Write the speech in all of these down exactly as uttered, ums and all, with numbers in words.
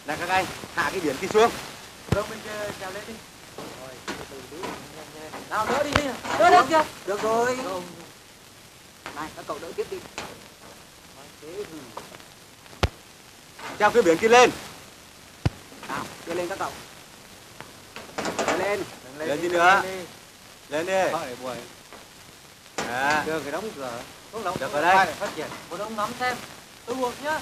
Là các anh hạ cái biển kia xuống. Rồi mình trèo lên đi. Rồi, từ từ đi, nhanh nhanh. Nào đỡ đi đi. Đỡ được chưa? Được rồi. Không. Này, các cậu đỡ tiếp đi. Treo cái biển kia lên. Nào, đưa lên các cậu. Đưa lên. Lên, lên đi nữa. Lên đi. Thôi để buổi. À. Đưa cái đóng cửa. Đóng đóng. Được ở đây. Để phát triển. Một đống ngắm xem. Tôi buộc nhá.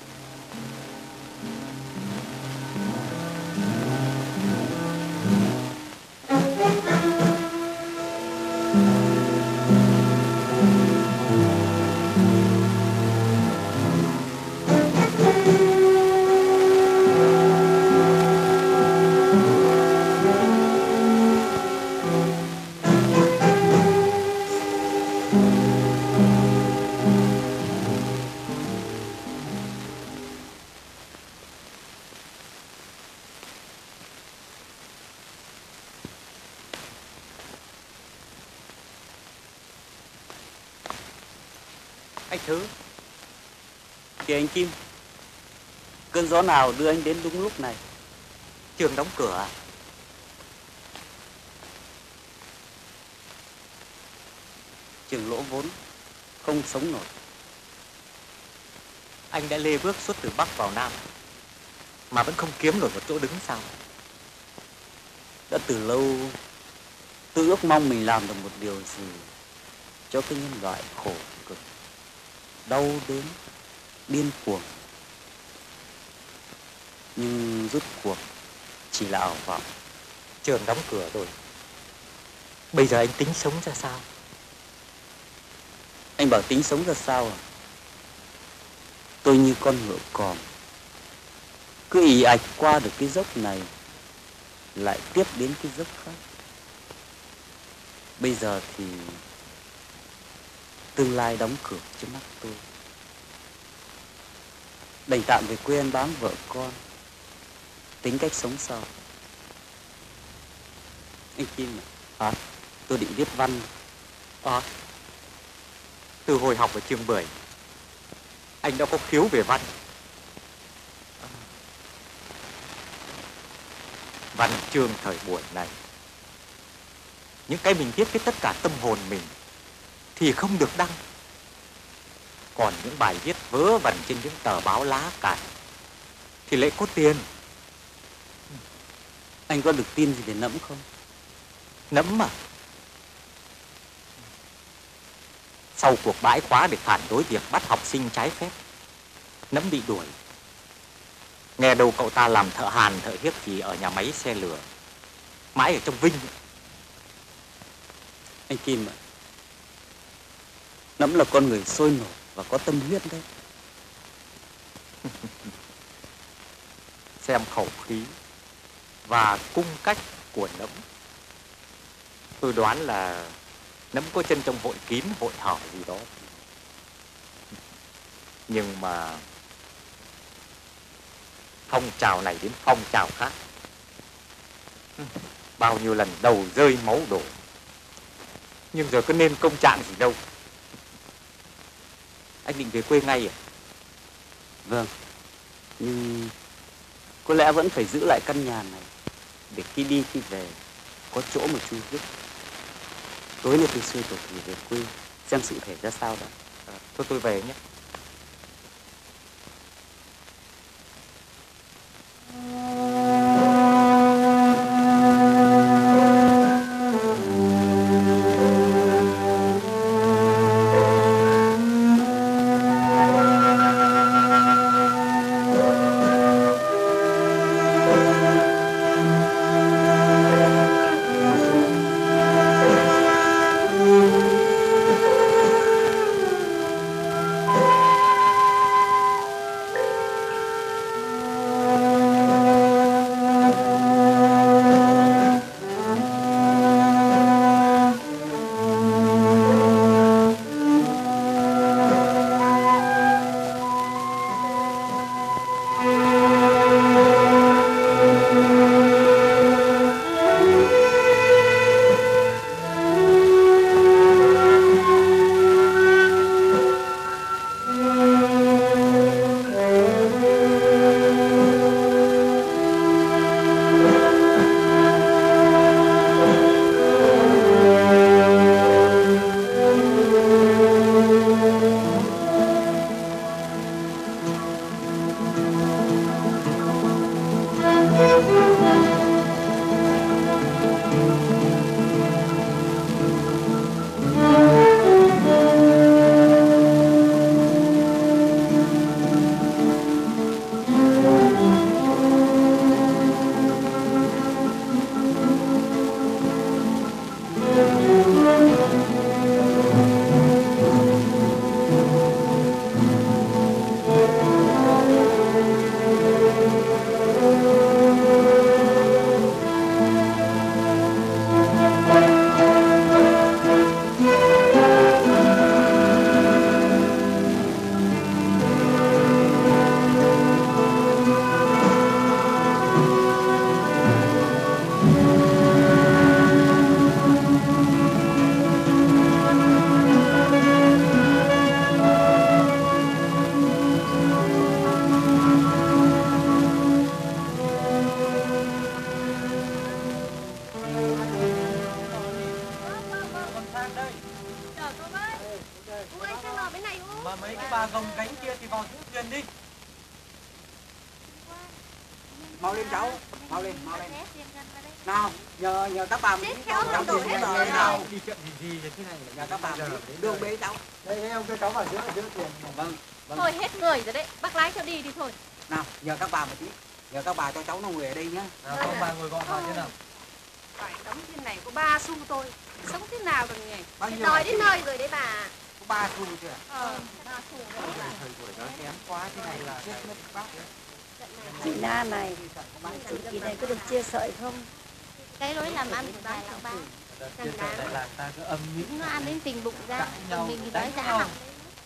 Anh Thứ. Kìa anh Kim. Cơn gió nào đưa anh đến đúng lúc này? Trường đóng cửa à? Trường lỗ vốn, không sống nổi. Anh đã lê bước suốt từ Bắc vào Nam mà vẫn không kiếm nổi một chỗ đứng sao? Đã từ lâu tôi ước mong mình làm được một điều gì cho cái nhân loại khổ cực, đau đớn, điên cuồng. Nhưng rốt cuộc chỉ là ảo vọng. Trường đóng cửa rồi. Bây giờ anh tính sống ra sao? Anh bảo tính sống ra sao à? Tôi như con ngựa còm, cứ ì ạch qua được cái dốc này, lại tiếp đến cái dốc khác. Bây giờ thì tương lai đóng cửa trước mắt tôi. Đành tạm về quê ăn bám vợ con, tính cách sống sau. Anh Kim à? Hả? Tôi định viết văn. À, từ hồi học ở trường Bưởi, anh đã có khiếu về văn. Văn chương thời buổi này, những cái mình viết với tất cả tâm hồn mình thì không được đăng. Còn những bài viết vớ vẩn trên những tờ báo lá cải thì lại có tiền. Anh có được tin gì về Nẫm không? Nẫm à? Sau cuộc bãi khóa để phản đối việc bắt học sinh trái phép, Nẫm bị đuổi. Nghe đâu cậu ta làm thợ hàn thợ hiếc gì ở nhà máy xe lửa, mãi ở trong Vinh. Anh Kim ạ, Nẫm là con người sôi nổi và có tâm huyết đấy. Xem khẩu khí và cung cách của Nẫm, tôi đoán là Nẫm có chân trong hội kín hội hở gì đó. Nhưng mà phong trào này đến phong trào khác, bao nhiêu lần đầu rơi máu đổ, nhưng giờ có nên công trạng gì đâu. Anh định về quê ngay à? Vâng, nhưng có lẽ vẫn phải giữ lại căn nhà này để khi đi khi về có chỗ mà chui rút. Tối nay tôi xuôi tổ thì về quê xem sự thể ra sao đã. À, thôi tôi về nhé. bàn đây. Chờ cô ơi. Cô ơi sang ngồi bên này U. Mà mấy cái bà gồng gánh kia thì vào giữ thuyền đi. Mau lên cháu, mau lên, mau lên. Nào, nhờ nhờ các bà Chết mình khéo cháu đổ đi hết nào. rồi nào. Đi chuyện gì gì như thế này. Nhờ các bà mình đường bế cháu. Đây ông cho cháu vào giữa giữa thuyền. Vâng, vâng. Thôi hết người rồi đấy. Bác lái cho đi đi thôi. Nào, nhờ các bà một tí. Nhờ các bà cho cháu nó ngồi ở đây nhá. Nào các bà ngồi gọn vào thế nào. Phải đóng trên này có ba xu thôi. Sống thế nào được nhỉ? Bao nhiêu? Đòi đến nơi rồi đấy bà. Có ba xu chưa? Ờ, ba xu đấy bà. Thời tuổi nó kém quá thế này là chết mất bác. Chị Na này, chị kỳ này có được chia sợi không? Cái lối làm ăn của bà lão ba. Chia sẻ lại làng ta cứ âm mỹ. Nó ăn đến tình bụng ra. Cãi nhau, Còn mình thì đánh đói dã nhau. họng.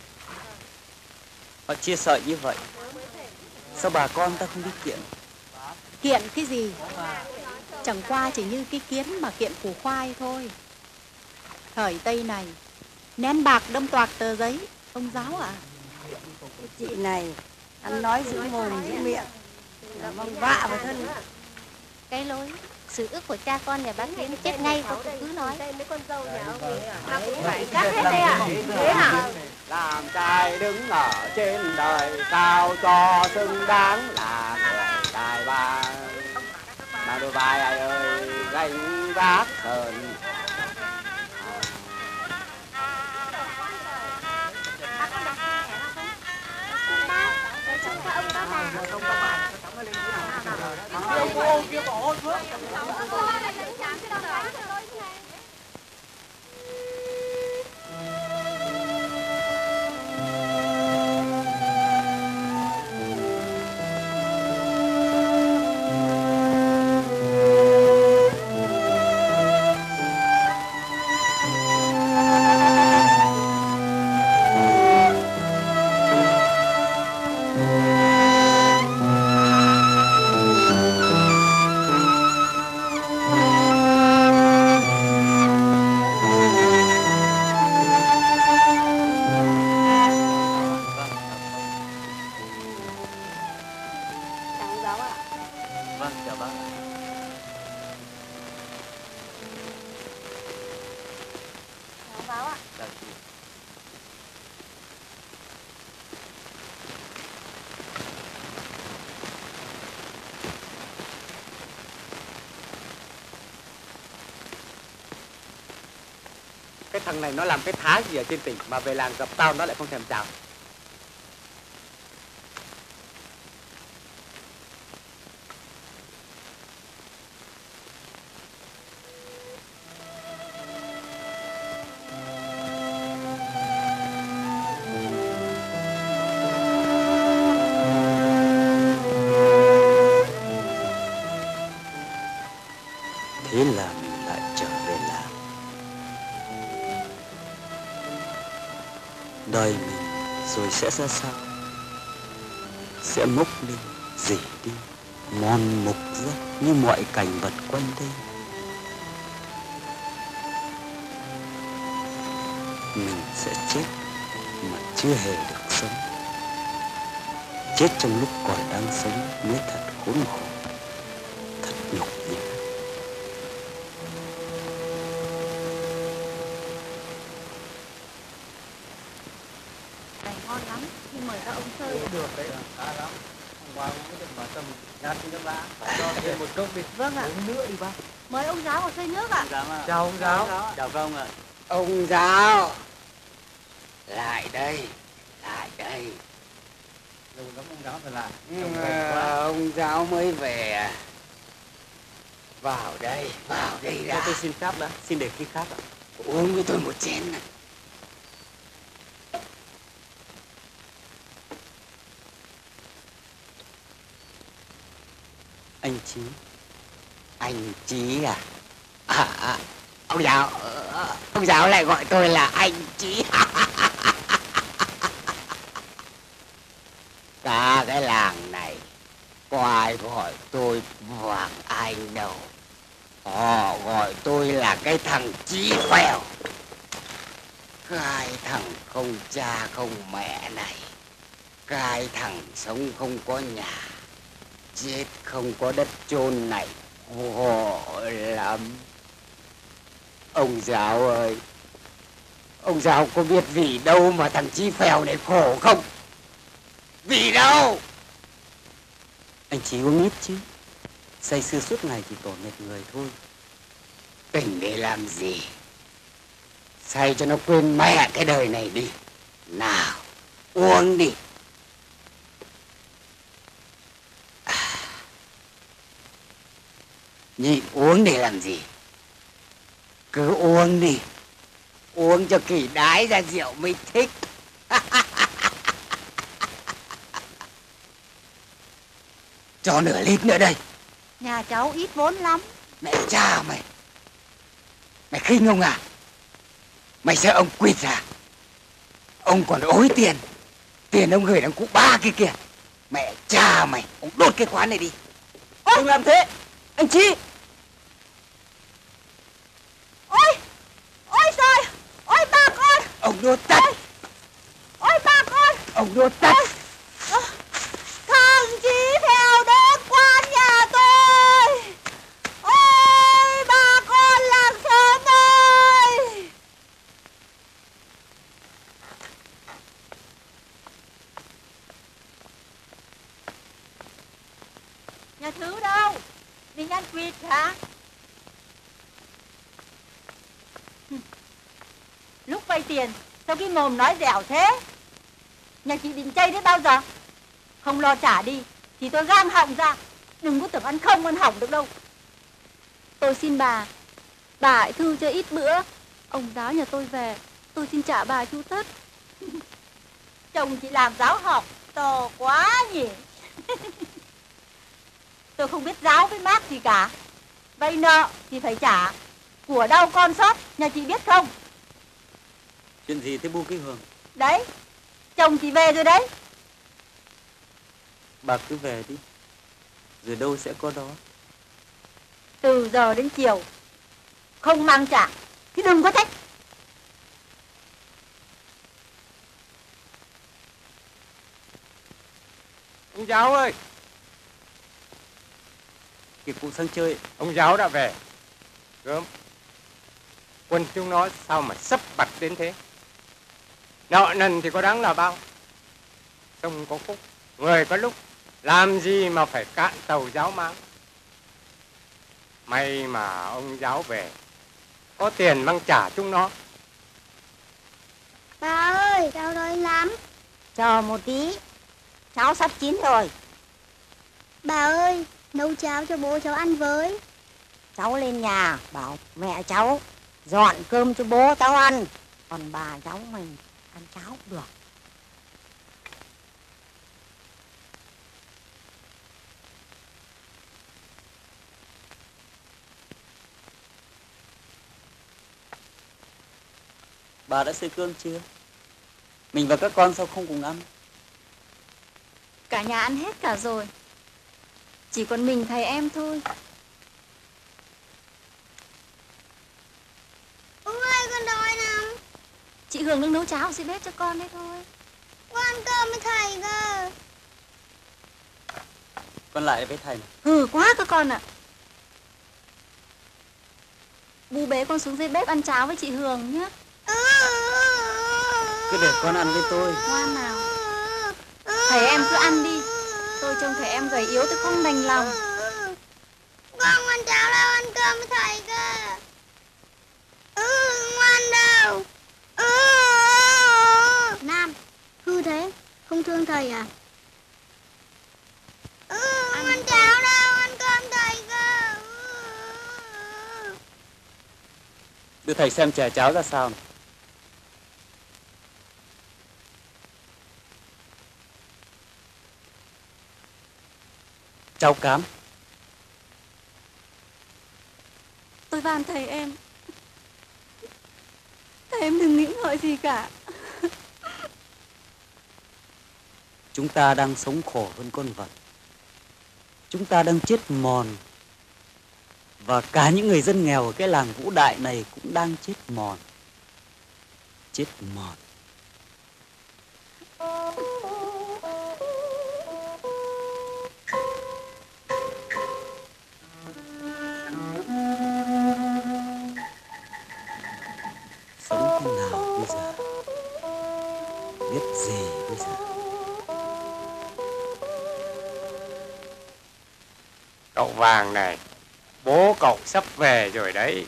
Họ chia sợi như vậy, sao bà con ta không đi kiện? Kiện cái gì? Chẳng qua chỉ như cái kiến mà kiện củ khoai thôi. Thời Tây này, nén bạc đâm toạc tờ giấy, ông giáo ạ. Chị này, ăn nói giữ mồm giữ miệng, là mong vạ vào thân. Cái lối sự ước của cha con nhà bác Tiến chết ngay cô cứ nói. Mấy con dâu nhà ông ấy mà cũng phải cắt hết đây à? Thế hả? Làm trai đứng ở trên đời sao cho xứng đáng là người tài ba. Mà đôi vai ai ơi gánh vác hơn. Bác có đặt thẻ nào không? Bác, để cháu cho ông đó bà. Không các bà cho cháu nó lên thế nào. Kêu cô kia bỏ hôn thuốc. Vâng, chào bác. Cháu báo ạ. Chào chị. Cái thằng này nó làm cái thá gì ở trên tỉnh mà về làng gặp tao nó lại không thèm chào. Thế là mình lại trở về làng. Đời mình rồi sẽ ra sao? Sẽ mốc lên, rỉ đi, mòn mục ra như mọi cảnh vật quanh đây. Mình sẽ chết mà chưa hề được sống. Chết trong lúc còn đang sống mới thật khốn khổ, thật nhục nhã. Này ngon lắm, thì mời các ông chơi. Được đấy, đã lắm. Hôm qua cũng được mà tầm nhát đi nước lã. Cho thêm một cốc đi. Vâng ạ. Uống nữa đi bác. Mời ông giáo vào chơi nước ạ. Chào ông giáo. Chào ông ạ. Ông giáo. Lại đây, lại đây. Lâu lắm ông giáo phải lại. Ừ, ông giáo mới về à? Vào đây, vào đây Cho đã. tôi xin phép đã, xin để khi khác ạ. Uống với tôi một chén này. Anh Chí. Anh Chí à? À, à ông giáo, ờ, ông giáo lại gọi tôi là anh Chí. Cả cái làng này có ai gọi tôi Vàng Anh đâu. Họ gọi tôi là cái thằng Chí Phèo. Cái thằng không cha không mẹ này. Cái thằng sống không có nhà, chết không có đất chôn này. Khổ lắm. Ông giáo ơi, Ông giáo có biết vì đâu mà thằng Chí Phèo này khổ không? Vì đâu? Anh Chí uống ít chứ. Say sưa suốt ngày thì tổ mệt người thôi. Tỉnh để làm gì? Say cho nó quên mẹ cái đời này đi. Nào, uống đi. À, nhịn uống để làm gì? Cứ uống đi. Uống cho kỳ đái ra rượu mới thích. Cho nửa lít nữa đây. Nhà cháu ít vốn lắm. Mẹ cha mày. Mày khinh ông à? Mày sợ ông quỵt à? Ông còn ối tiền. Tiền ông gửi đằng cụ ba kia kìa. Mẹ cha mày. Ông đốt cái quán này đi. Đừng làm thế. Anh Chí. Ôi, ôi trời, ôi bà con. Ông đốt tắt. Ôi, ôi bà con. Ông đốt tắt. Ôi, thằng Chí Phèo đốt quán nhà tôi. Ôi bà con làng Sớm ơi. Nhà thứ đâu? Mình ăn quỵt hả? Lúc vay tiền, sao cái mồm nói dẻo thế? Nhà chị định chay đến bao giờ? Không lo trả đi, thì tôi gang họng ra. Đừng có tưởng ăn không ăn hỏng được đâu. Tôi xin bà, bà hãy thư cho ít bữa. Ông giáo nhà tôi về, tôi xin trả bà chu tất. Chồng chị làm giáo học, to quá nhỉ. Tôi không biết giáo với mác gì cả. Vay nợ thì phải trả. Của đau con sót, nhà chị biết không? Chuyện gì thế Bu Ký Hường? Đấy, chồng chị về rồi đấy. Bà cứ về đi. Rồi đâu sẽ có đó. Từ giờ đến chiều không mang trả thì đừng có trách. Ông giáo ơi. Kịp cụ sang chơi. Ông giáo đã về. Gớm. Quân chúng nó sao mà sấp bặt đến thế? Nợ nần thì có đáng là bao? Sông có khúc, người có lúc. Làm gì mà phải cạn tàu giáo mang? May mà ông giáo về, có tiền mang trả chúng nó. Bà ơi, cháu đói lắm. Chờ một tí, cháo sắp chín rồi. Bà ơi, nấu cháo cho bố cháu ăn với. Cháu lên nhà bảo mẹ cháu dọn cơm cho bố cháu ăn. Còn bà cháu mình ăn cháo cũng được. Bà đã xây cơm chưa? Mình và các con sao không cùng ăn? Cả nhà ăn hết cả rồi. Chỉ còn mình thầy em thôi. Bố ơi, con đói lắm. Chị Hường đang nấu cháo dưới bếp cho con đấy thôi. Con ăn cơm với thầy cơ. Con lại với thầy này. Hừ quá các con ạ. Bu bế con xuống dưới bếp ăn cháo với chị Hường nhé. Cứ để con ăn với tôi. Ngoan nào. Thầy em cứ ăn đi. Tôi trông thầy em gầy yếu tôi không đành lòng. Con ăn cháo đâu, ăn cơm với thầy cơ. Ừ, ngoan đâu. Ừ. Nam, hư thế, không thương thầy à? Ừ, ăn, ăn cháo đâu, ăn cơm thầy cơ. Ừ. Đưa thầy xem chè cháo ra sao này. Cháo cám. Tôi van thầy em. Thầy em đừng nghĩ ngợi gì cả. Chúng ta đang sống khổ hơn con vật. Chúng ta đang chết mòn. Và cả những người dân nghèo ở cái làng Vũ Đại này cũng đang chết mòn. Chết mòn. Sống thế nào bây giờ? Biết gì bây giờ? Cậu Vàng này, bố cậu sắp về rồi đấy.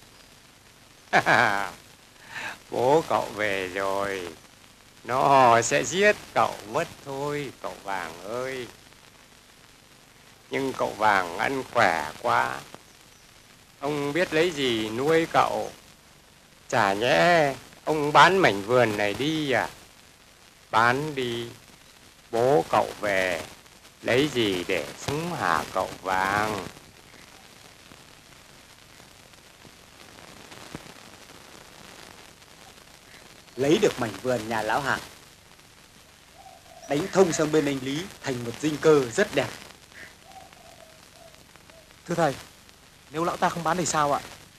Bố cậu về rồi, nó sẽ giết cậu mất thôi, cậu Vàng ơi. Nhưng cậu Vàng ăn khỏe quá, ông biết lấy gì nuôi cậu? Chả nhẽ ông bán mảnh vườn này đi à? Bán đi, bố cậu về, lấy gì để xuống hả cậu Vàng? Lấy được mảnh vườn nhà lão Hạc, đánh thông sang bên anh Lý thành một dinh cơ rất đẹp. Thưa thầy, nếu lão ta không bán thì sao ạ?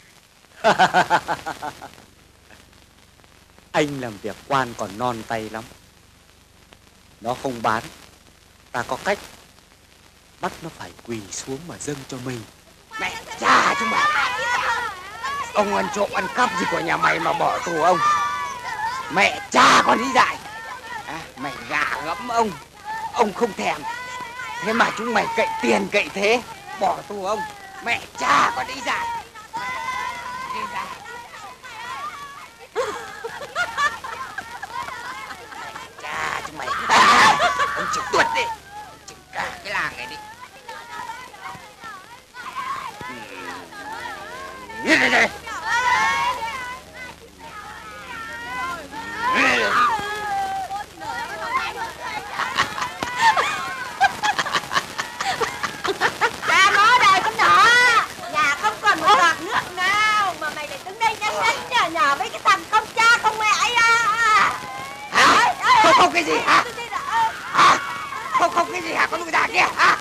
Anh làm việc quan còn non tay lắm. Nó không bán, ta có cách bắt nó phải quỳ xuống mà dâng cho mình. Mẹ cha chúng mày, ông ăn trộm ăn cắp gì của nhà mày mà bỏ tù ông? Mẹ cha con đi dại à, mày gà gẫm ông, ông không thèm. Thế mà chúng mày cậy tiền cậy thế, bỏ tù ông. Mẹ cha con đi dại. Đi ra. Mẹ cha chúng mày à, ông chịu tuột đi, chịu cả cái làng này đi. Nhìn đây đây. Ta nói đây con nhỏ, nhà không còn một giọt nước nào mà mày lại đứng đây nhắn nhắn nhở nhở với cái thằng không cha không mẹ ấy à? Hả? Không không cái gì hả? Hả? Không không cái gì hả con lũ già kia hả?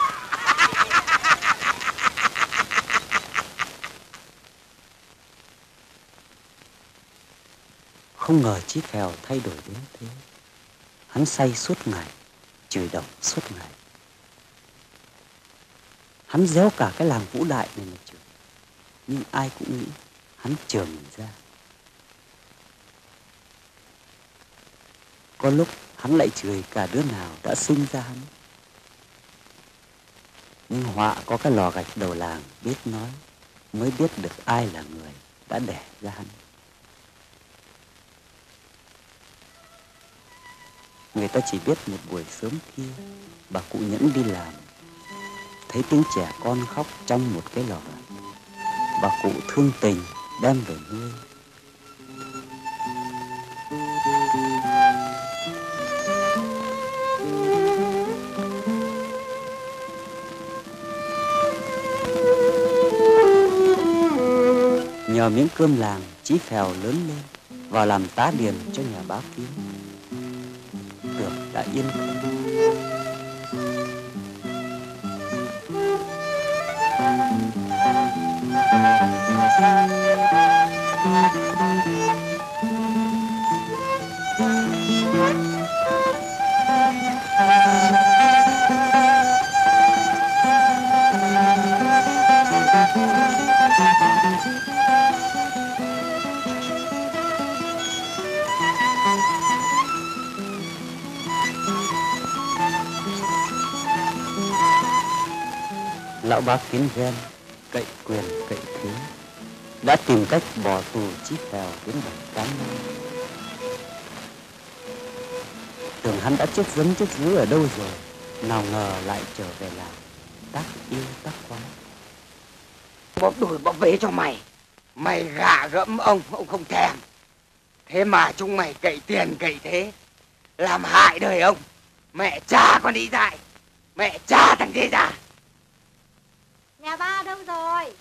Không ngờ Chí Phèo thay đổi đến thế. Hắn say suốt ngày, chửi đồng suốt ngày. Hắn réo cả cái làng Vũ Đại này mà chửi. Nhưng ai cũng nghĩ hắn chừa mình ra. Có lúc hắn lại chửi cả đứa nào đã sinh ra hắn. Nhưng họa có cái lò gạch đầu làng biết nói, mới biết được ai là người đã đẻ ra hắn. Người ta chỉ biết một buổi sớm kia, bà cụ Nhẫn đi làm, thấy tiếng trẻ con khóc trong một cái lò gạch. Bà cụ thương tình đem về nuôi. Nhờ miếng cơm làng, Chí Phèo lớn lên, vào làm tá điền cho nhà bá Phiến. Tưởng đã yên tâm. Lão bá Phiến ghen, cậy quyền cậy thế, đã tìm cách bỏ tù Chí Phèo đến bảy tám năm. Tưởng hắn đã chết dấn chết dứ ở đâu rồi, nào ngờ lại trở về làng, tác yêu tác quái. Bóp đuổi bóp vế cho mày, mày gạ gẫm ông, ông không thèm. Thế mà chúng mày cậy tiền cậy thế, làm hại đời ông. Mẹ cha con đi dại, mẹ cha thằng thế già. Nhà ba đâu rồi?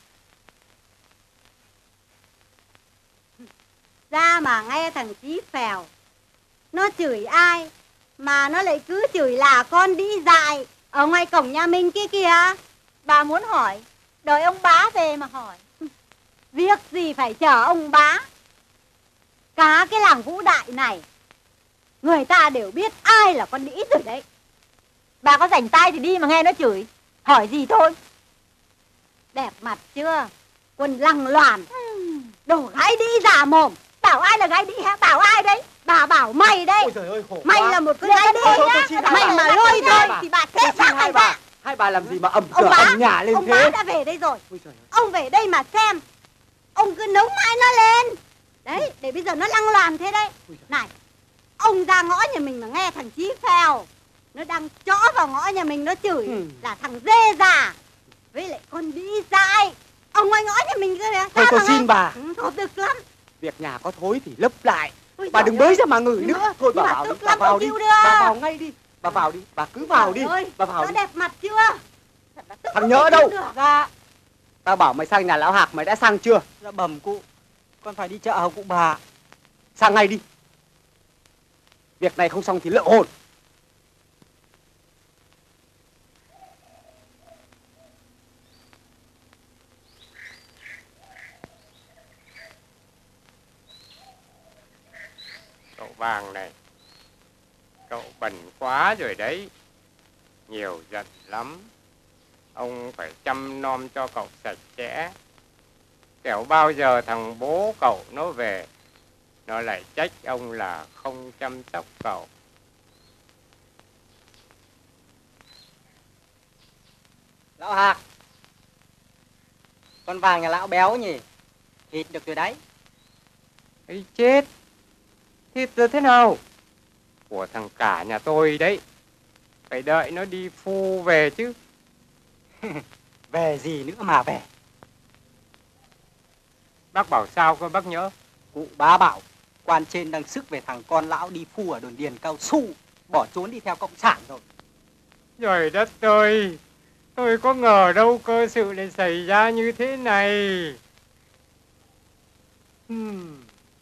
Ra mà nghe thằng Chí Phèo nó chửi ai mà nó lại cứ chửi là con đi dại ở ngoài cổng nhà mình kia kìa. Bà muốn hỏi, đợi ông bá về mà hỏi. Việc gì phải chờ ông bá? Cả cái làng Vũ Đại này người ta đều biết ai là con đĩ rồi đấy. Bà có rảnh tay thì đi mà nghe nó chửi, hỏi gì thôi. Đẹp mặt chưa? Quần lăng loàn, đồ gái đi giả mồm. bảo ai là gái đi hả? Bảo ai đấy? Bà bảo mày đây. Ôi trời ơi, khổ Mày quá. là một con gái đi nhá. Mày mà lôi thôi thì bà kết xác mày ra. Hai bà làm gì mà ầm Ông cửa bá, ầm nhà lên ông thế? bá đã về đây rồi. Ôi trời ơi. Ông về đây mà xem. Ông cứ nấu mãi nó lên. Đấy, để bây giờ nó lăng loàn thế đấy. Này, ông ra ngõ nhà mình mà nghe thằng Chí Phèo nó đang chõ vào ngõ nhà mình nó chửi Ừ. là thằng dê già với lại con đĩ dại. Ông ngoài ngõ nhà mình cơ kìa. Thôi tôi xin không? bà. Ừ, thôi tức lắm. Việc nhà có thối thì lấp lại. Ôi Bà giời đừng ơi. bới ra mà ngửi Nhưng nữa. mà- Thôi bà nhưng mà vào đi, tức bà lắm, vào không đi. chịu được. Bà vào ngay đi. Bà vào đi, bà cứ vào đi. Trời ơi, Bà vào nó đi. đẹp mặt chưa? Thật là tức Thằng không nhỡ thể đâu. chịu được à. Tao bảo mày sang nhà lão Hạc, mày đã sang chưa? Dạ bẩm cụ, con phải đi chợ hầu cụ bà. Sang ngay đi. Việc này không xong thì lỡ hồn. Cậu Vàng này, cậu bẩn quá rồi đấy. Nhiều giận lắm. Ông phải chăm nom cho cậu sạch sẽ. Kẻo bao giờ thằng bố cậu nó về, nó lại trách ông là không chăm sóc cậu. Lão Hạc, con Vàng nhà lão béo nhỉ? Thịt được rồi đấy. Ấy chết, thịt rồi thế nào? Của thằng cả nhà tôi đấy. Phải đợi nó đi phu về chứ. Về gì nữa mà về? Bác bảo sao cơ bác nhớ? Cụ bá bảo quan trên đang sức về thằng con lão đi phu ở đồn điền cao su, bỏ trốn đi theo cộng sản rồi. Trời đất ơi, tôi có ngờ đâu cơ sự lại xảy ra như thế này. Hmm.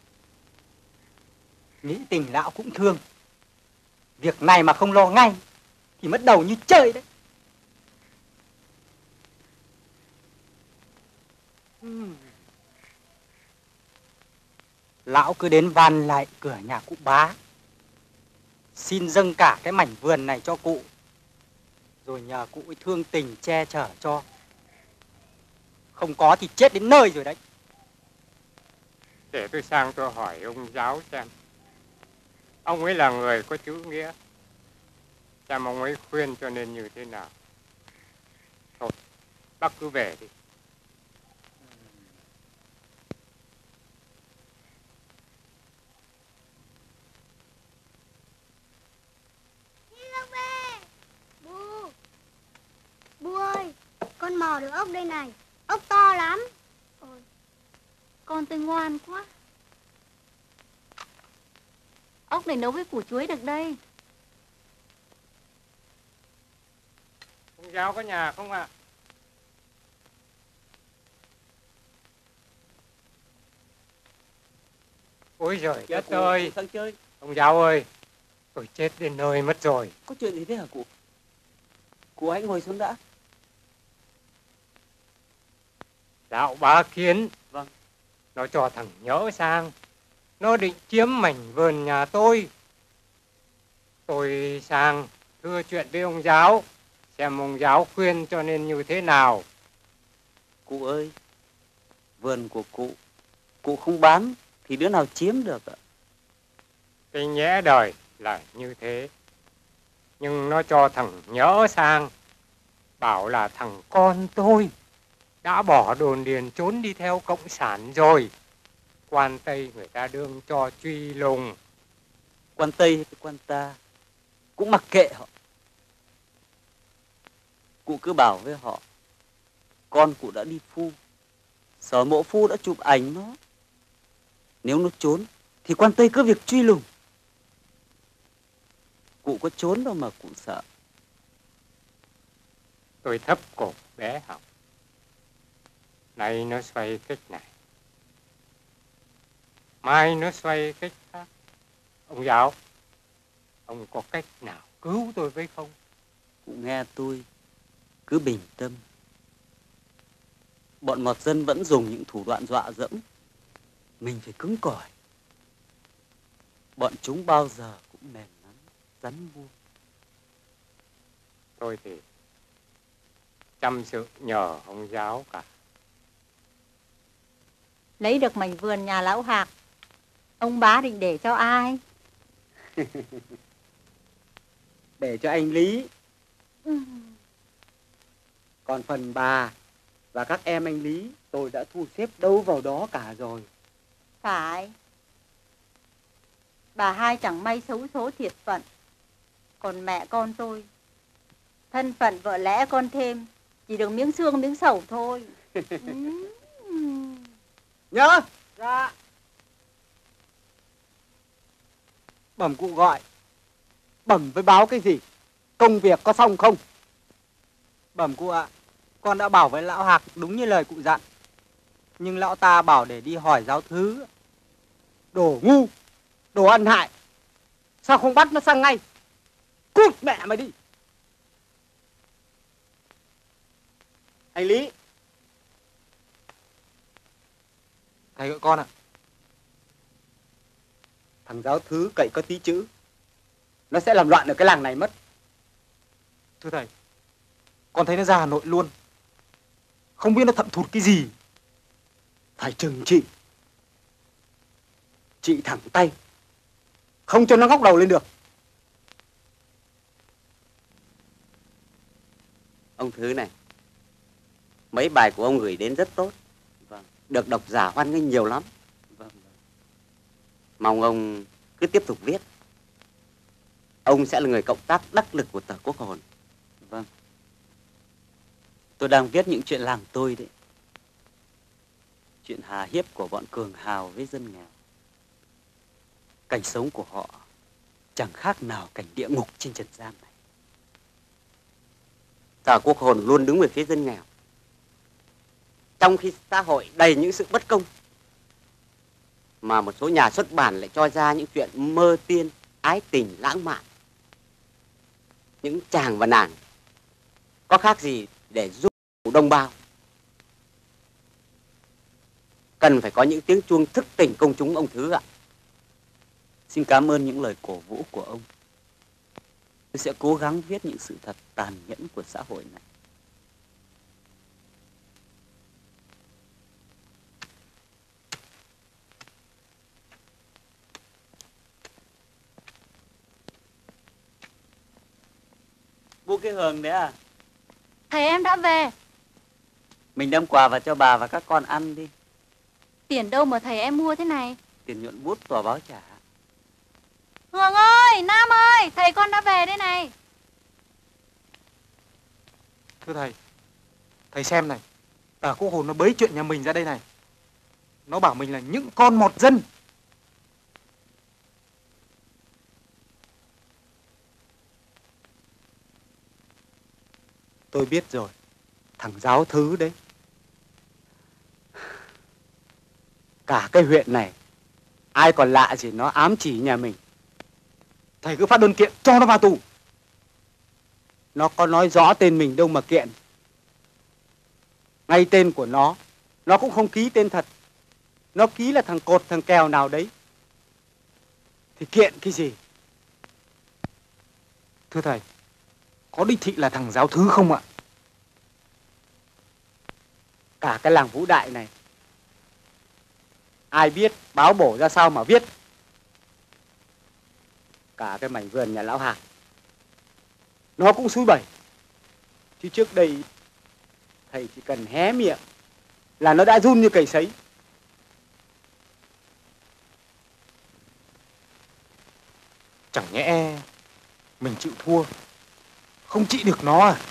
Nghĩ tình lão cũng thương. Việc này mà không lo ngay thì mất đầu như chơi đấy. Hmm. Lão cứ đến van lại cửa nhà cụ bá, xin dâng cả cái mảnh vườn này cho cụ, rồi nhờ cụ ấy thương tình che chở cho. Không có thì chết đến nơi rồi đấy. Để tôi sang tôi hỏi ông giáo xem. Ông ấy là người có chữ nghĩa. Xem ông ấy khuyên cho nên như thế nào. Thôi, bác cứ về đi. Bu, Bu ơi, con mò được ốc đây này. Ốc to lắm. Ôi, con tôi ngoan quá. Ốc này nấu với củ chuối được đây. Ông giáo có nhà không ạ? Ôi giời đất ơi. Sang chơi. Ông giáo ơi, tôi chết đến nơi mất rồi. Có chuyện gì thế hả cụ? Cụ hãy ngồi xuống đã. Lão Bá Kiến. Vâng. Nó cho thằng Nhỡ sang. Nó định chiếm mảnh vườn nhà tôi. Tôi sang thưa chuyện với ông giáo, xem ông giáo khuyên cho nên như thế nào. Cụ ơi, vườn của cụ, cụ không bán thì đứa nào chiếm được ạ? Cái nhẽ đời là như thế. Nhưng nó cho thằng Nhỡ sang, bảo là thằng con tôi đã bỏ đồn điền trốn đi theo cộng sản rồi. Quan Tây người ta đương cho truy lùng. Quan Tây hay quan ta cũng mặc kệ họ. Cụ cứ bảo với họ, con cụ đã đi phu, sở mộ phu đã chụp ảnh nó. Nếu nó trốn thì quan Tây cứ việc truy lùng. Cụ có trốn đâu mà cụ sợ. Tôi thấp cổ bé học. Nay nó xoay cách này, mai nó xoay cách khác. Ông giáo, ông có cách nào cứu tôi với không? Cụ nghe tôi, cứ bình tâm. Bọn mọt dân vẫn dùng những thủ đoạn dọa dẫm. Mình phải cứng cỏi. Bọn chúng bao giờ cũng mềm lắm, rắn vuông. Tôi thì chăm sự nhờ ông giáo cả. Lấy được mảnh vườn nhà lão Hạc Ông bá định để cho ai? Để cho anh Lý. Ừ. Còn phần bà và các em anh Lý, tôi đã thu xếp đâu vào đó cả rồi. Phải. Bà hai chẳng may xấu số thiệt phận. Còn mẹ con tôi, thân phận vợ lẽ con thêm, chỉ được miếng xương miếng sầu thôi. Ừ. Nhớ. Dạ. Bẩm cụ gọi. Bẩm với báo cái gì? Công việc có xong không? Bẩm cụ ạ, con đã bảo với lão Hạc đúng như lời cụ dặn. Nhưng lão ta bảo để đi hỏi giáo thứ. Đồ ngu, đồ ăn hại. Sao không bắt nó sang ngay? Cút mẹ mày đi. Anh Lý. Thầy gọi con ạ. Thằng giáo thứ cậy có tí chữ, nó sẽ làm loạn ở cái làng này mất. Thưa thầy, con thấy nó ra Hà Nội luôn. Không biết nó thậm thụt cái gì. Phải trừng trị. Trị thẳng tay, không cho nó ngóc đầu lên được. Ông Thứ này, mấy bài của ông gửi đến rất tốt. Vâng. Được độc giả hoan nghênh nhiều lắm. Vâng. Mong ông cứ tiếp tục viết. Ông sẽ là người cộng tác đắc lực của tờ Quốc Hồn. Vâng. Tôi đang viết những chuyện làng tôi đấy. Chuyện hà hiếp của bọn cường hào với dân nghèo. Cảnh sống của họ chẳng khác nào cảnh địa ngục trên trần gian này. Tờ Quốc Hồn luôn đứng về phía dân nghèo, trong khi xã hội đầy những sự bất công, mà một số nhà xuất bản lại cho ra những chuyện mơ tiên, ái tình, lãng mạn. Những chàng và nàng có khác gì để giúp đồng bào. Cần phải có những tiếng chuông thức tỉnh công chúng ông Thứ ạ. Xin cảm ơn những lời cổ vũ của ông. Tôi sẽ cố gắng viết những sự thật tàn nhẫn của xã hội này. Mua cái hường đấy à? Thầy em đã về. Mình đem quà vào cho bà và các con ăn đi. Tiền đâu mà thầy em mua thế này? Tiền nhuận bút tòa báo trả. Hường ơi, Nam ơi, thầy con đã về đây này. Thưa thầy, thầy xem này, tờ Quốc Hồn nó bới chuyện nhà mình ra đây này. Nó bảo mình là những con mọt dân. Tôi biết rồi, thằng giáo thứ đấy. Cả cái huyện này, ai còn lạ gì nó ám chỉ nhà mình. Thầy cứ phát đơn kiện cho nó vào tù. Nó có nói rõ tên mình đâu mà kiện. Ngay tên của nó, nó cũng không ký tên thật. Nó ký là thằng cột, thằng kèo nào đấy. Thì kiện cái gì? Thưa thầy, có đích thị là thằng giáo thứ không ạ? Cả cái làng Vũ Đại này, ai biết báo bổ ra sao mà viết. Cả cái mảnh vườn nhà lão Hạc, nó cũng xúi bẩy. Chứ trước đây thầy chỉ cần hé miệng là nó đã run như cầy sấy. Chẳng nhẽ mình chịu thua, không trị được nó à?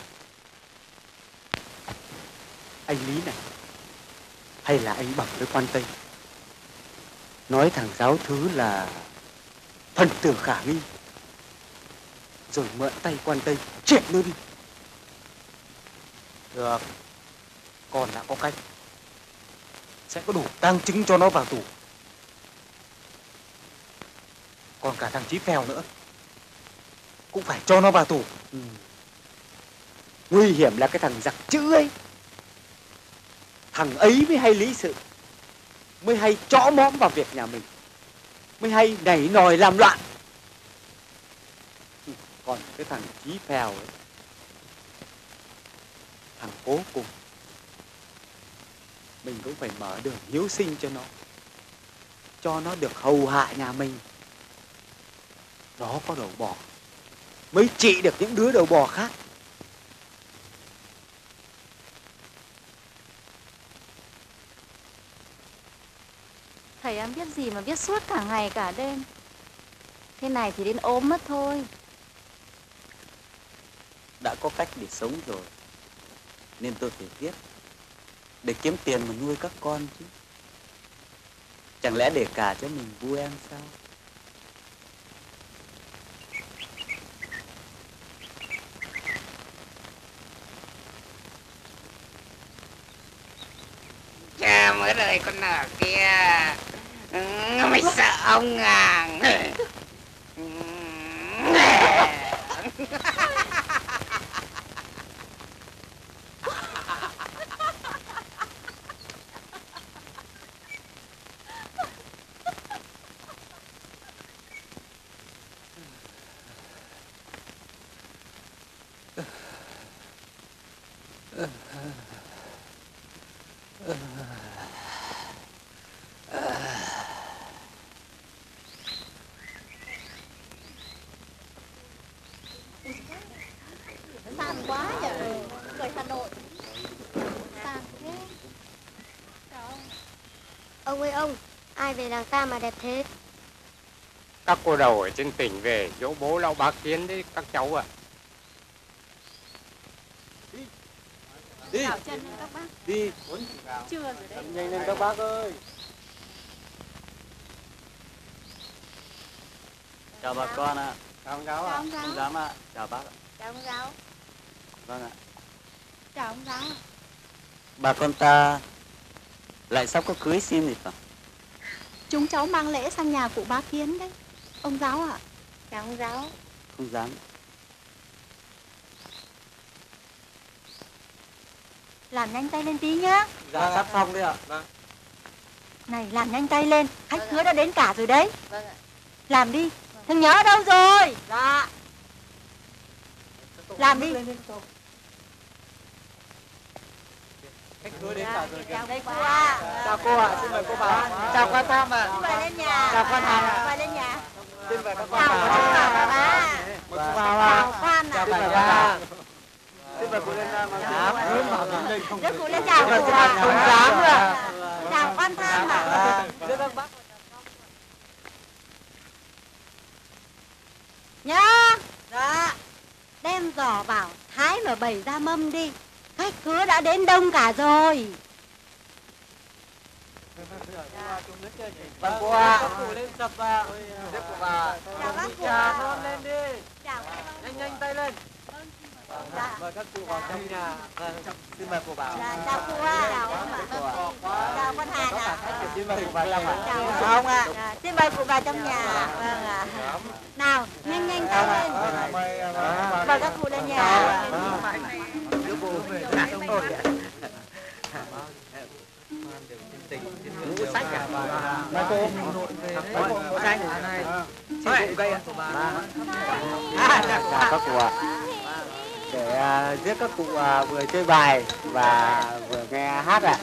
Anh Lý này, hay là anh bảo với quan Tây, nói thằng giáo thứ là thần tử khả nghi, rồi mượn tay quan Tây triệt nó đi. Được, con đã có cách. Sẽ có đủ tang chứng cho nó vào tù. Còn cả thằng Chí Phèo nữa cũng phải cho nó vào tù. Ừ. Nguy hiểm là cái thằng giặc chữ ấy. Thằng ấy mới hay lý sự, mới hay chõ mõm vào việc nhà mình, mới hay nảy nòi làm loạn. Còn cái thằng Chí Phèo ấy, thằng cố cùng, mình cũng phải mở đường hiếu sinh cho nó. cho nó được hầu hạ nhà mình. Nó có đầu bò mới trị được những đứa đầu bò khác. Thầy em biết gì mà biết suốt cả ngày cả đêm. Thế này thì đến ốm mất thôi. Đã có cách để sống rồi nên tôi phải viết để kiếm tiền mà nuôi các con chứ. Chẳng lẽ để cả cho mình vui em sao? Chà, mới đời con nở kia. Ừ, mày sợ ông à? Sàn quá nhỉ, người Hà Nội. Sàn thế. Ông ơi ông, ai về làng ta mà đẹp thế? Các cô đầu ở trên tỉnh về dỗ bố lão bá Kiến đấy các cháu ạ. Đi. Đảo chân lên các bác. Đi. Chưa rồi đấy. Nhanh lên các bác ơi. Chào bà con ạ. Chào ông giáo Chào ạ. ông giáo. Ông giám ạ. Chào bác ạ. Chào ông giáo. Vâng ạ. Chào ông giáo. Bà con ta lại sắp có cưới xin gì phải? Chúng cháu mang lễ sang nhà cụ bá Kiến đấy. Ông giáo ạ. Chào ông giáo. Không dám. Làm nhanh tay lên tí nhá. Dạ sắp xong đấy ạ. Vâng. Này, làm nhanh tay lên. Khách khứa đã đến cả rồi đấy. Vâng ạ. Làm đi. Thằng nhớ đâu rồi? Dạ. Làm đi. Khách khứa đến cả rồi kìa. Chào đây cô ạ. Chào cô ạ, xin mời cô vào. Chào quan tham ạ. Mời lên nhà. Chào quan Hằng ạ. Mời lên nhà. Xin mời các con Chào vào. chào bà ba. Mời cô vào ạ. Chào quan Chào ạ. bà ba. Xin mời cô lên ra mà. Rất cụ lên chào cụ ạ. Không dám ạ. Chào quan tham ạ. Đưa các bác. Nhá. Dạ. Đem giỏ vào thái và bày ra mâm đi. Khách khứa đã đến đông cả rồi. Vâng cô ạ. Các cụ lên sập ạ. Tiếp cụ vào. Chào bác cụ Chào ạ. non lên đi. Chào. Nhanh nhanh tay lên. Dạ. Mời các cụ vào trong nhà. Vâng, xin mời cô vào. Dạ, chào cụ ạ. Chào ông ạ. Chào con Hàn ạ. Xin mời cụ vào trong ạ. Chào Chào ông ạ. Dạ, xin mời cụ vào trong nhà. Vâng ạ. Nào, nhanh nhanh tay lên. Mời các cụ lên nhà. Ngũ sách à? Mời cô. Mời cô ngũ sách. Xin cụ cây ạ. Chào các cụ ạ. Để uh, giết các cụ uh, vừa chơi bài và vừa nghe hát ạ.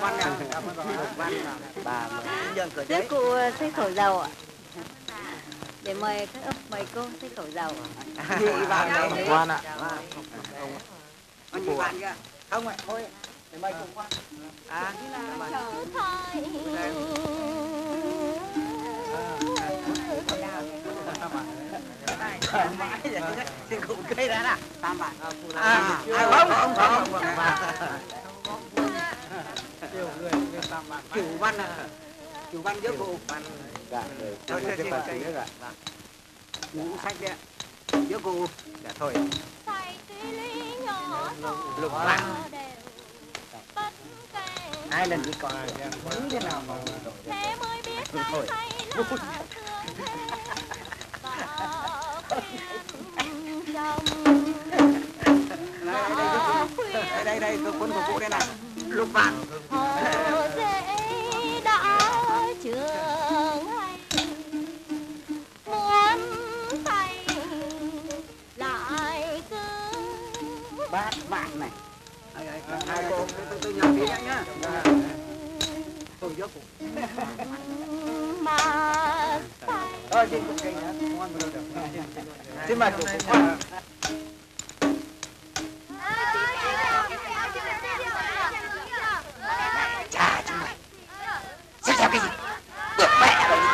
Bà Thế cụ xây khẩu dầu ạ. Để mời các mời cô xây khẩu dầu ạ. Ngoan ạ. Anh chị bạn kìa. Không ạ, thôi. Để mời cùng qua. À, Xin cụ cây ra nè. Tam bạn. À, ai không? Không không. Chủ văn à. Chủ văn giữa cụ. Dạ, để cho cái phần thứ nhất ạ. Ngũ sách đấy ạ. Giữa cụ. Dạ thôi. Lục bạc. Hai lần đi còn thứ thế nào mà thôi. Đây đây đây, tôi cuốn của cụ đây này. Lục bạc. Bát bạn này. Hai cô, tôi tôi nhầm tí nhá. Tôi giữa cụ. Thôi chị cũng kinh hả? Xin mời cụ Khoa. Cha chúng mày sao sao cái gì được mẹ rồi.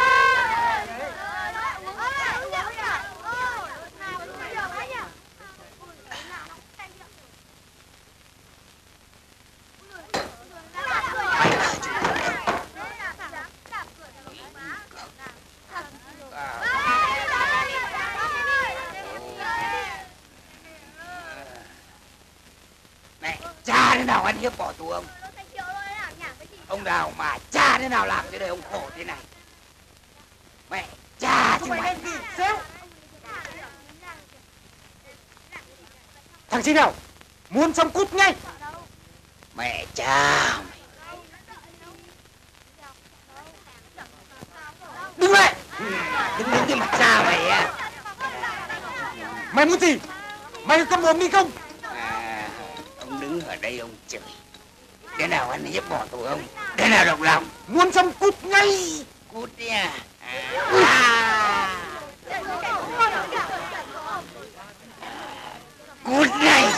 Mẹ cha thế nào ăn hiếp bỏ tù ông. Ông nào mà cha thế nào làm thế đời ông khổ thế này. Mẹ cha chứ mày. Thằng chi nào muốn xong cút ngay. Mẹ cha mày. Đứng lại. Đứng đứng cái mặt cha mày à. Mày muốn gì? Mày có mồm đi không? À, ông đứng ở đây ông chửi. Thế nào ăn hiếp bỏ tù ông. Thế nào động lòng. Muốn xong cút ngay. Cút đi à. À. Cút này.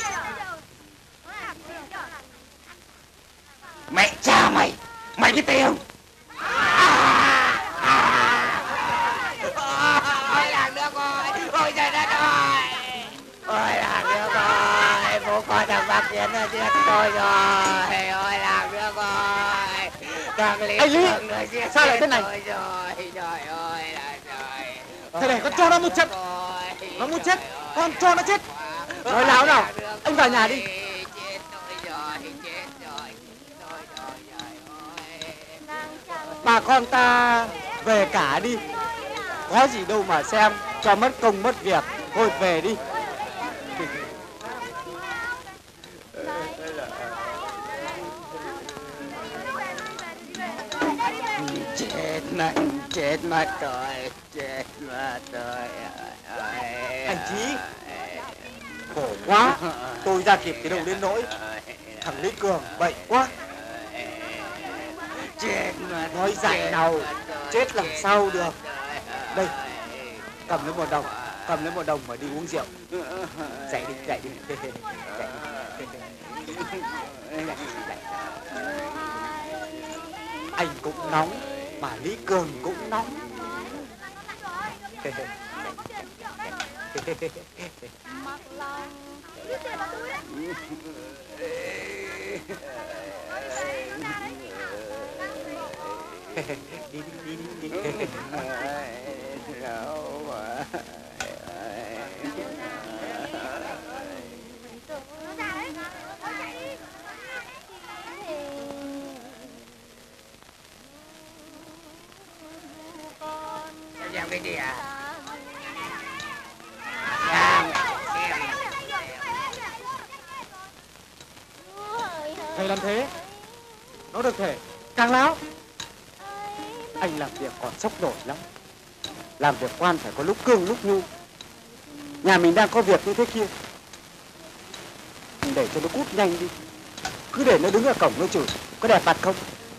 Mẹ cha mày. Mày biết tay không? Ôi làng nước ơi. Ôi trời đất ơi. Ôi làng nước ơi. Bố con thằng bác Tiến nó giết tôi rồi. Ôi làng nước ơi. Thằng Lý Anh Lý, nó giết sao lại thế này? tôi rồi. Trời ơi là trời. Thế này con cho nó một trận. Nó muốn chết, con cho nó chết. Nói láo nào, anh vào nhà đi. Chết tôi rồi, chết rồi, chết tôi rồi, trời ơi. Bà con ta về cả đi. Có gì đâu mà xem, cho mất công mất việc. Thôi về đi. Chết mất, chết mất rồi, chết mất rồi. Anh Chí, khổ quá. Tôi ra kịp cái đầu đến nỗi thằng Lý Cường bậy quá. Chết mất. Nói dạy nào, chết làm sao được. Đây, cầm lấy một đồng, cầm lấy một đồng mà đi uống rượu. Dậy đi, dậy đi. Dậy đi. Anh cũng nóng, mà Lý Cường cũng nóng. Mặc lòng. Đi đi đi đi. Xem cái gì à? Thầy làm thế, nó được thể càng láo. Anh làm việc còn sốc nổi lắm. Làm việc quan phải có lúc cương lúc nhu. Nhà mình đang có việc như thế kia, để cho nó cút nhanh đi. Cứ để nó đứng ở cổng nó chửi, có đẹp mặt không?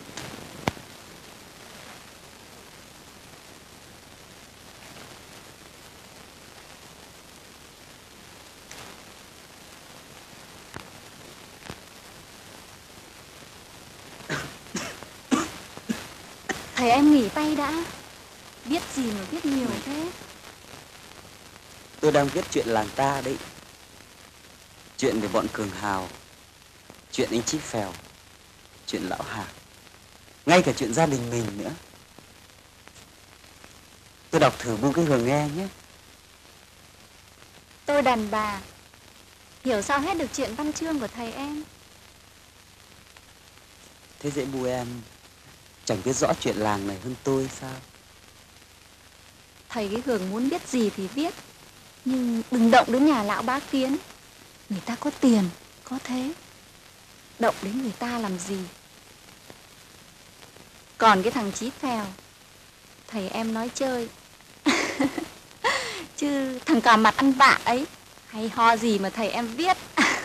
Thầy em nghỉ tay đã. Biết gì mà biết nhiều thế. Tôi đang viết chuyện làng ta đấy. Chuyện về bọn Cường Hào, chuyện anh Chí Phèo, chuyện lão Hà, ngay cả chuyện gia đình mình nữa. Tôi đọc thử Bu cái Hường nghe nhé. Tôi đàn bà, hiểu sao hết được chuyện văn chương của thầy em. Thế dễ Bu em chẳng biết rõ chuyện làng này hơn tôi sao? Thầy cái Hường muốn biết gì thì viết, nhưng đừng động đến nhà lão bá Kiến. Người ta có tiền, có thế. Động đến người ta làm gì? Còn cái thằng Chí Phèo, thầy em nói chơi. Chứ thằng cà mặt ăn vạ ấy, hay ho gì mà thầy em viết.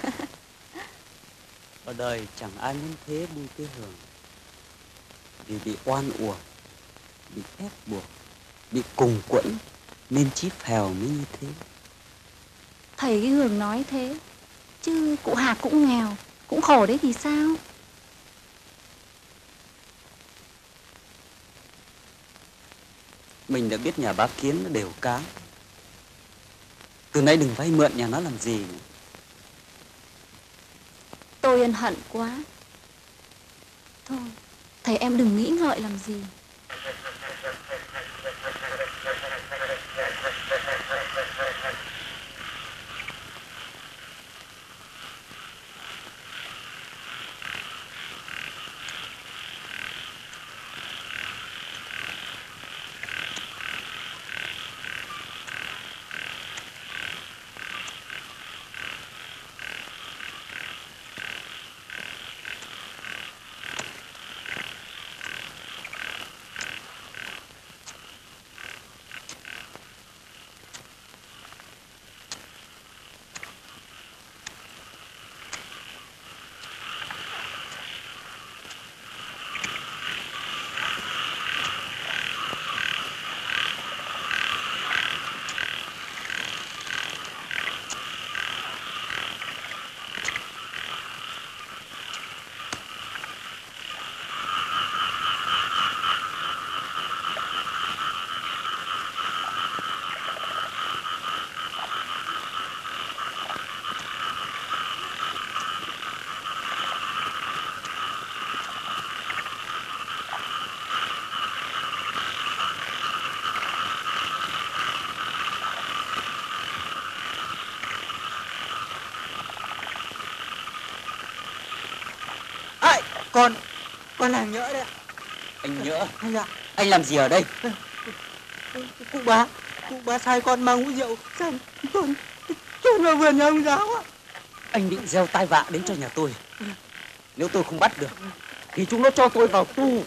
Ở đời chẳng ai muốn thế Bu cái Hường. Vì bị oan uổng, bị ép buộc, bị cùng quẫn nên chí phèo mới như thế. Thầy cái Hường nói thế, chứ cụ Hạc cũng nghèo, cũng khổ đấy thì sao? Mình đã biết nhà bá Kiến nó đều cáng. Từ nay đừng vay mượn nhà nó làm gì nữa. Tôi ân hận quá. Thôi, thầy em đừng nghĩ ngợi làm gì. Con, con là Nhỡ đấy ạ. Anh Nhỡ, Anh ạ. Anh làm gì ở đây? Cụ bá, cụ bá sai con mang hũ rượu sang chôn chôn vào vườn nhà ông giáo ạ. Anh định gieo tai vạ đến cho nhà tôi. Nếu tôi không bắt được thì chúng nó cho tôi vào tù.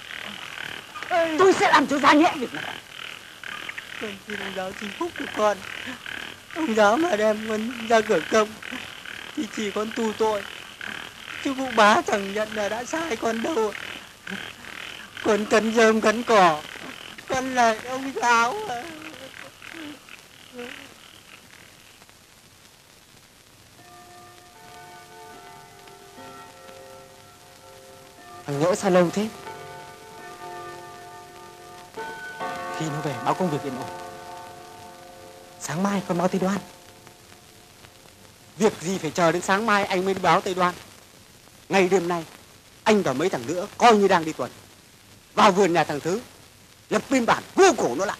Tôi sẽ làm cho ra nhẹ việc này. Con xin ông giáo xin phúc của con. Ông giáo mà đem con ra cửa công thì chỉ con tù tội, chứ cụ bá chẳng nhận là đã sai con đâu. Con cắn rơm cắn cỏ, con là ông giáo à. Thằng Nhỡ sao lâu thế? Khi nó về báo công việc yên ổn. Sáng mai con báo Tây Đoan. Việc gì phải chờ đến sáng mai anh mới báo Tây Đoan. Ngày đêm nay anh và mấy thằng nữa coi như đang đi tuần, vào vườn nhà thằng Thứ, lập biên bản vô cổ nó lại.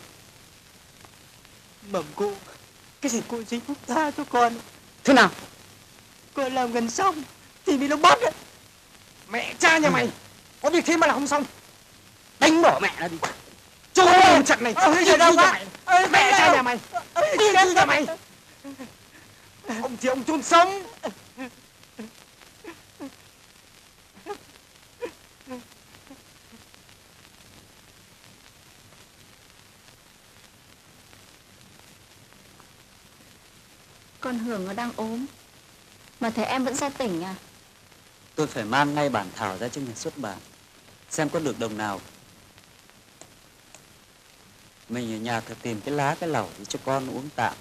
Bẩm cụ, cái gì cụ chính phúc tha cho con. Thế nào? Con làm gần xong thì bị nó bắt đấy. Mẹ cha nhà mày, có việc thế mà là không xong. Đánh bỏ mẹ nó đi. Cho con chặt này. Đi đâu mày? Mẹ cha nhà mày. Đi đâu nhà mày? Ông thì ông chôn sống. Con Hường nó đang ốm, mà thấy em vẫn ra tỉnh à? Tôi phải mang ngay bản thảo ra cho nhà xuất bản, xem có được đồng nào. Mình ở nhà thử tìm cái lá cái lẩu cho con uống tạm.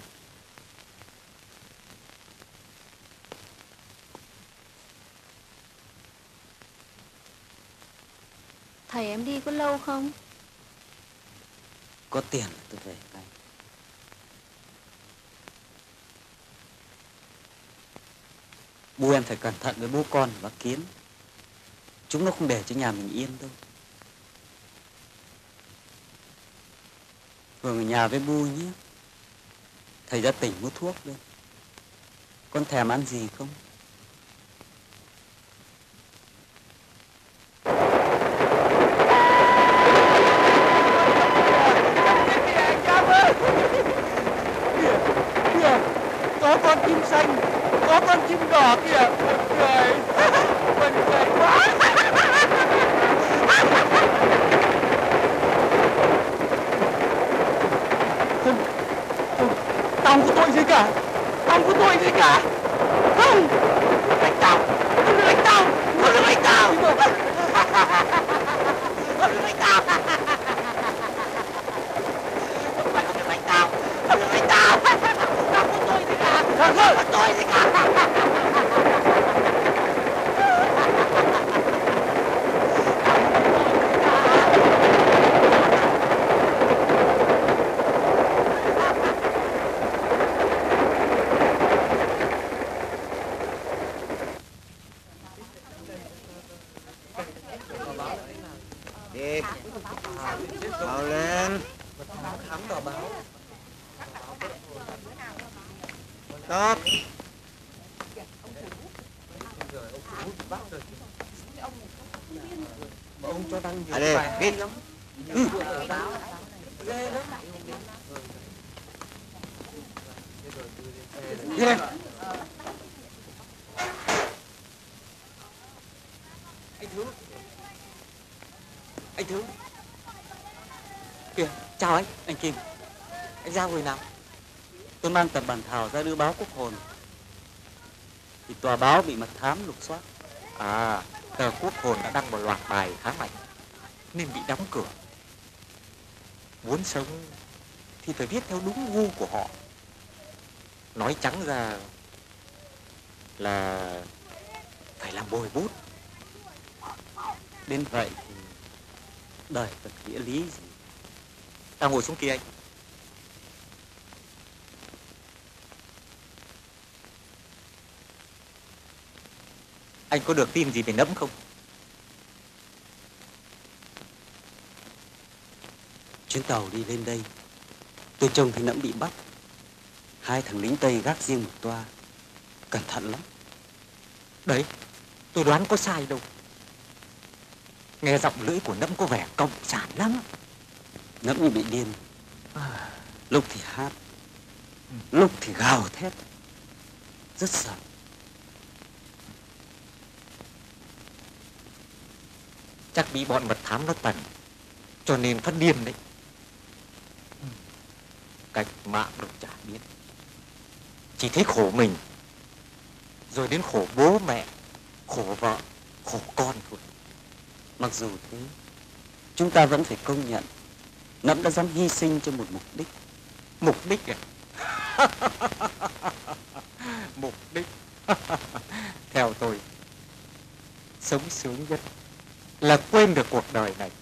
Thầy em đi có lâu không? Có tiền tôi về ngay. Bu em phải cẩn thận với bố con và Kiến. Chúng nó không để cho nhà mình yên đâu. Hường ở nhà với Bu nhé. Thầy ra tỉnh mua thuốc đây. Con thèm ăn gì không? Có con chim xanh, có con chim đỏ kìa. Cười, buồn cười quá. Không, không, tao không có tội gì cả. Tao không có tội gì cả. Không, đánh tao, không được đánh tao, không được đánh tao. Không được đánh tao. Không có tôi gì cả. Đi. Mau lên. Stop. À đây, biết. Ừ. Đi lên. Anh Thứ. Anh Thứ. Kìa, chào anh, anh Kim. Anh ra hồi nào? Tôi mang tập bản thảo ra đưa báo quốc hồn. Thì tòa báo bị mật thám lục soát. À, tờ Quốc hồn đã đăng một loạt bài khá mạnh nên bị đóng cửa. Muốn sống thì phải viết theo đúng gu của họ. Nói trắng ra là phải làm bồi bút. Đến vậy thì đời thật nghĩa lý gì. Ta ngồi xuống kia anh. Anh có được tin gì về Nẫm không? Chuyến tàu đi lên đây, tôi trông thấy Nẫm bị bắt. Hai thằng lính Tây gác riêng một toa. Cẩn thận lắm. Đấy, tôi đoán có sai đâu. Nghe giọng lưỡi của Nẫm có vẻ cộng sản lắm. Nẫm như bị điên. Lúc thì hát, lúc thì gào thét. Rất sợ. Chắc bị bọn mật thám nó tần, cho nên phát điên đấy. Cách mạng được chả biết. Chỉ thấy khổ mình, rồi đến khổ bố mẹ, khổ vợ, khổ con thôi. Mặc dù thế, chúng ta vẫn phải công nhận Nẫm đã dám hy sinh cho một mục đích. Mục đích à? Mục đích. Theo tôi, sống sướng nhất là quên được cuộc đời này.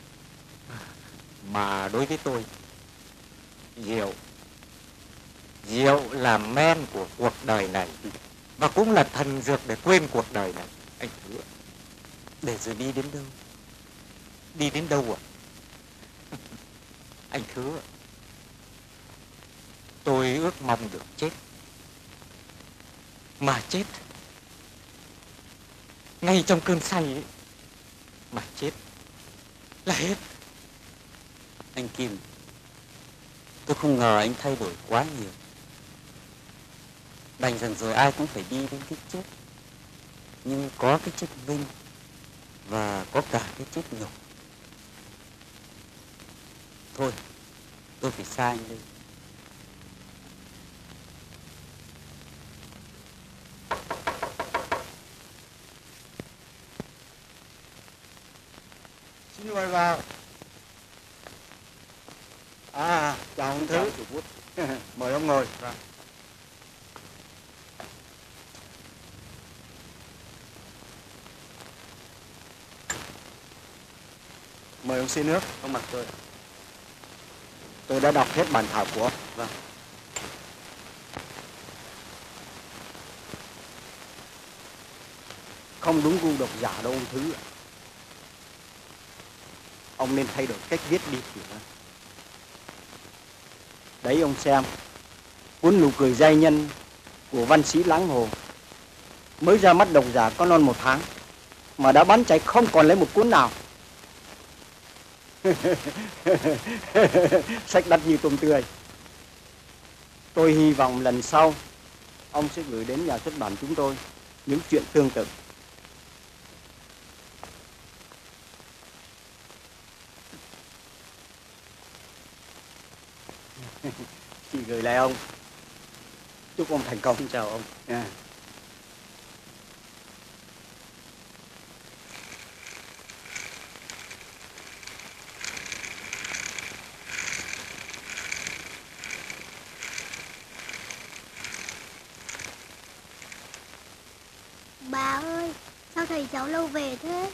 Mà đối với tôi, rượu rượu là men của cuộc đời này, và cũng là thần dược để quên cuộc đời này. Anh Thứ, Để rồi đi đến đâu? đi đến đâu à? Anh Thứ, tôi ước mong được chết. Mà chết ngay trong cơn say ấy. Mà chết là hết. Anh Kim, tôi không ngờ anh thay đổi quá nhiều. Đành rằng rồi ai cũng phải đi đến cái chết. Nhưng có cái chết vinh và có cả cái chết nhục. Thôi, tôi phải xa anh đây. Xin mời vào. À, chào ông Thứ. Mời ông ngồi. Mời ông xin nước. Ông mặc tôi. Tôi đã đọc hết bản thảo của ông. Vâng. Không đúng gu độc giả đâu ông Thứ ạ. Ông nên thay đổi cách viết đi thì hơn. Đấy ông xem, cuốn Nụ cười giai nhân của văn sĩ Láng Hồ mới ra mắt độc giả có non một tháng mà đã bán chạy không còn lấy một cuốn nào. Sách đắt như tôm tươi. Tôi hy vọng lần sau ông sẽ gửi đến nhà xuất bản chúng tôi những chuyện tương tự. Chị gửi lại ông. Chúc ông thành công. Xin chào ông. Yeah. bà ơi, sao thầy cháu lâu về thế?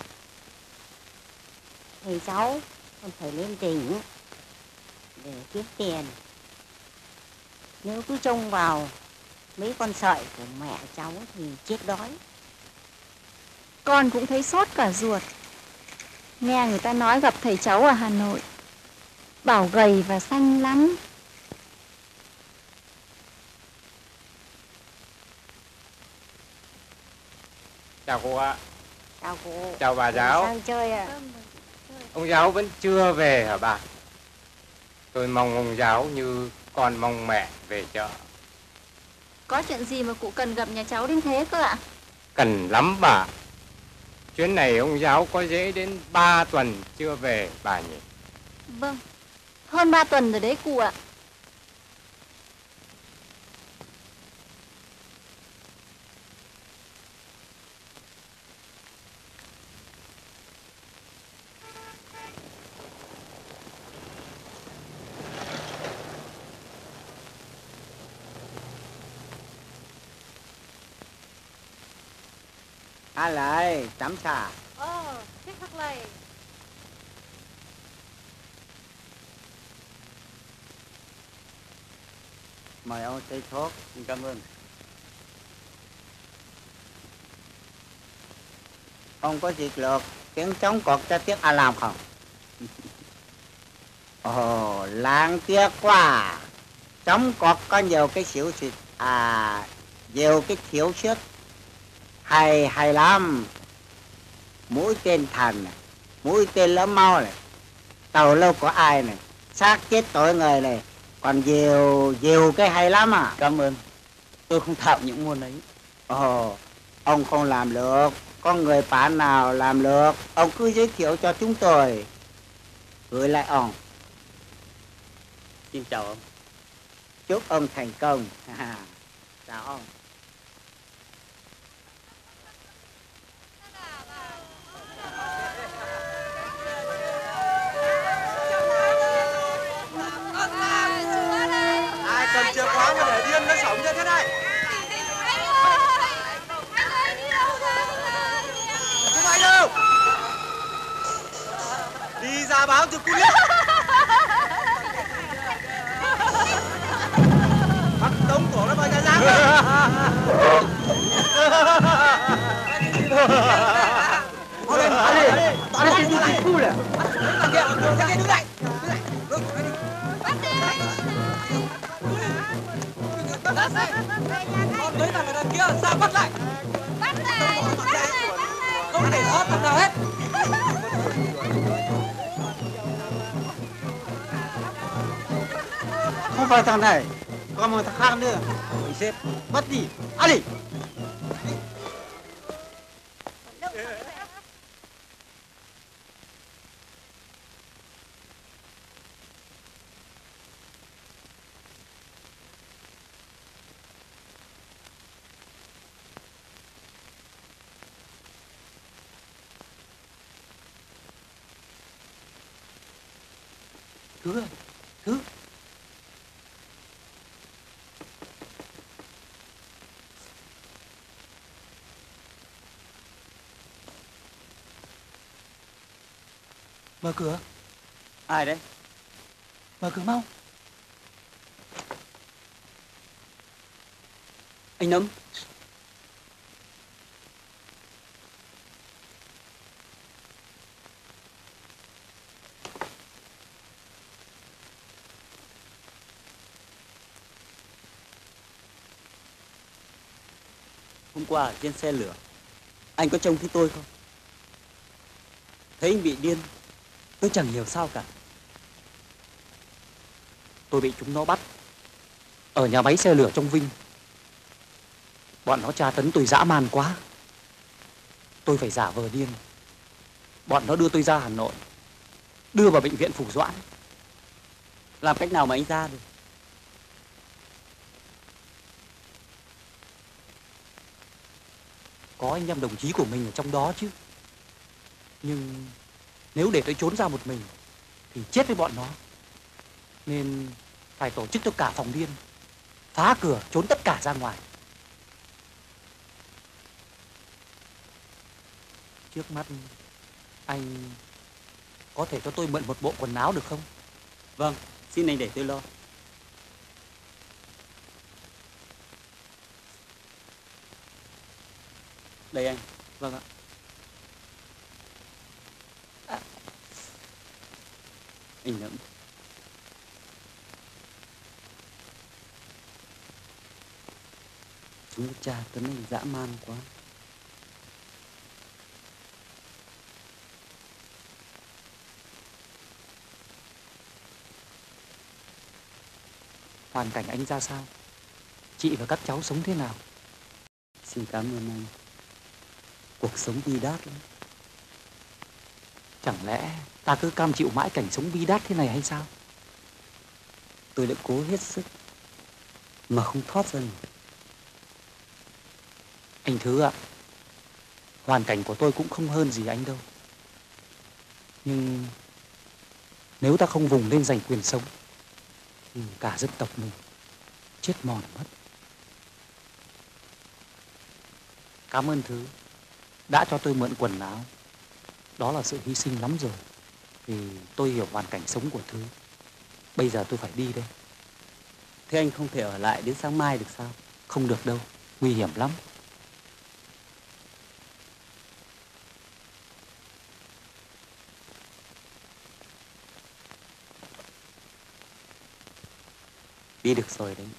Thầy cháu còn phải lên tỉnh để kiếm tiền. Nếu cứ trông vào mấy con sợi của mẹ cháu thì chết đói. Con cũng thấy sốt cả ruột. Nghe người ta nói gặp thầy cháu ở Hà Nội, bảo gầy và xanh lắm. Chào cô ạ. Chào cô. Chào bà Cô giáo. sang chơi à? Ông giáo vẫn chưa về hả bà? Tôi mong ông giáo như con mong mẹ về chợ. Có chuyện gì mà cụ cần gặp nhà cháu đến thế cơ ạ? Cần lắm bà. Chuyến này ông giáo có dễ đến ba tuần chưa về bà nhỉ? Vâng, hơn ba tuần rồi đấy cụ ạ. Alay, chấm trà. Ờ, thích thật này. Mời ông chai thuốc. Cảm ơn. Ông có dịch lược tiếng trống cọt cho tiếng A Làm không? Ồ, lãng tiếc quá. Trống cọt có nhiều cái xỉu xịt, à, nhiều cái thiếu sót. Hay, hay lắm. Mũi tên thần này, mũi tên lỡ mau này, tàu lâu có ai này, xác chết tội người này, còn nhiều, nhiều cái hay lắm à. Cảm ơn. Tôi không thạo những môn ấy. Ồ, ông không làm được. Có người bạn nào làm được, ông cứ giới thiệu cho chúng tôi. Gửi lại ông. Xin chào ông. Chúc ông thành công. Chào ông. Ai cầm chìa khóa mà để điên nó sống như thế này? Không ai đâu. Đi ra báo cho cô biết. Bắt tống cổ nó vào nhà giam. Mau lên, mau lên. Toàn là đi lại khu này. Đứng lại kia, đứng lại, đứng lại. Đứng lại, đi. Bắt đi. Con đấy là người đàn kia, sao bắt lại? Bắt lại, bắt lại. Không để sót thằng nào hết. Không phải thằng này, còn một thằng khác nữa. Ôi sếp, bắt đi, ăn đi. Thứ ơi, Thứ. Mở cửa. Ai đấy? Mở cửa mau. Anh Nấm. Hôm qua ở trên xe lửa, anh có trông thấy tôi không? Thấy anh bị điên, tôi chẳng hiểu sao cả. Tôi bị chúng nó bắt ở nhà máy xe lửa trong Vinh. Bọn nó tra tấn tôi dã man quá. Tôi phải giả vờ điên. Bọn nó đưa tôi ra Hà Nội, đưa vào bệnh viện Phủ Doãn. Làm cách nào mà anh ra được? Có anh em đồng chí của mình ở trong đó chứ. Nhưng nếu để tôi trốn ra một mình thì chết với bọn nó. Nên phải tổ chức cho cả phòng điên, phá cửa trốn tất cả ra ngoài. trước mắt anh có thể cho tôi mượn một bộ quần áo được không? Vâng, xin anh để tôi lo. Đây anh. Vâng ạ. À. Anh nắm. Chúng cha tấn anh dã man quá. Hoàn cảnh anh ra sao? Chị và các cháu sống thế nào? Xin cảm ơn anh. Cuộc sống bi đát lắm. Chẳng lẽ ta cứ cam chịu mãi cảnh sống bi đát thế này hay sao? Tôi đã cố hết sức mà không thoát ra nổi. Anh Thứ ạ, hoàn cảnh của tôi cũng không hơn gì anh đâu. Nhưng nếu ta không vùng lên giành quyền sống thì cả dân tộc mình chết mòn mất. Cảm ơn Thứ đã cho tôi mượn quần áo. Đó là sự hy sinh lắm rồi. Vì tôi hiểu hoàn cảnh sống của Thứ. Bây giờ tôi phải đi đây. Thế anh không thể ở lại đến sáng mai được sao? Không được đâu, nguy hiểm lắm. Đi được rồi đấy.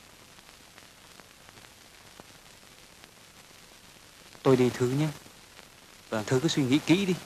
Tôi đi Thứ nhé. Vâng. Thứ cứ suy nghĩ kỹ đi.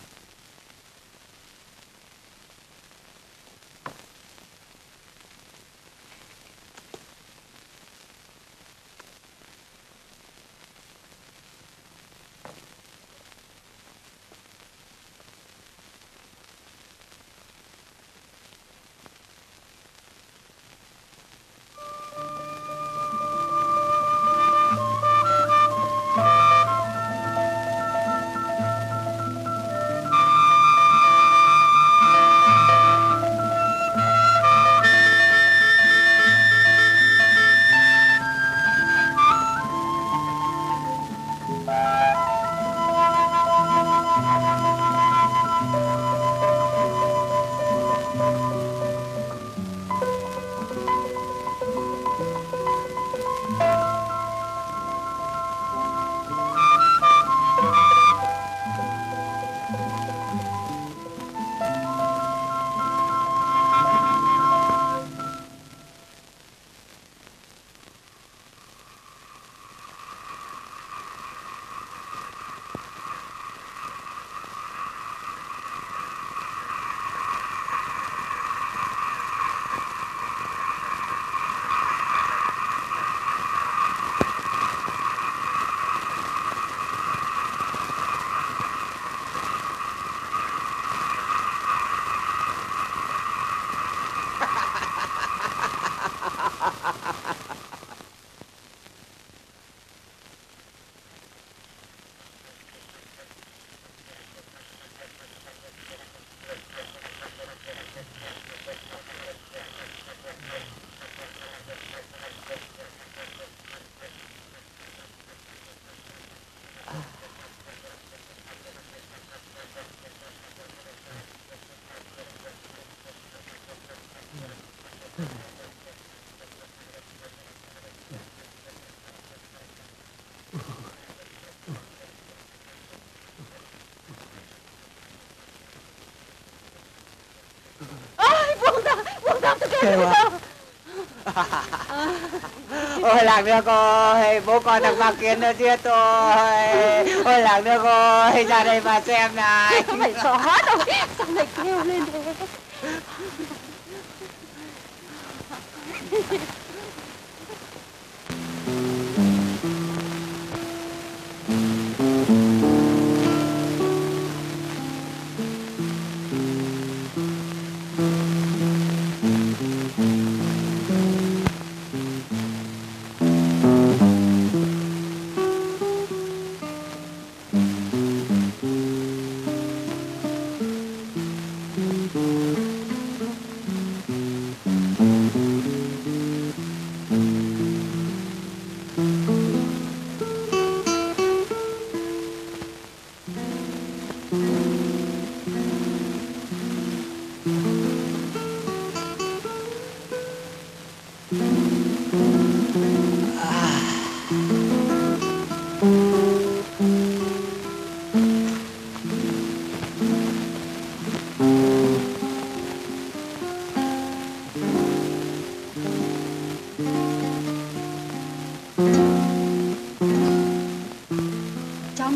Kêu à? Ôi Lạc Nước ơi, bố con thằng Ba Kiến nó giết tôi. Ôi Lạc Nước ơi, ra đây mà xem này. Không phải xóa đâu, sao lại kêu lên thế?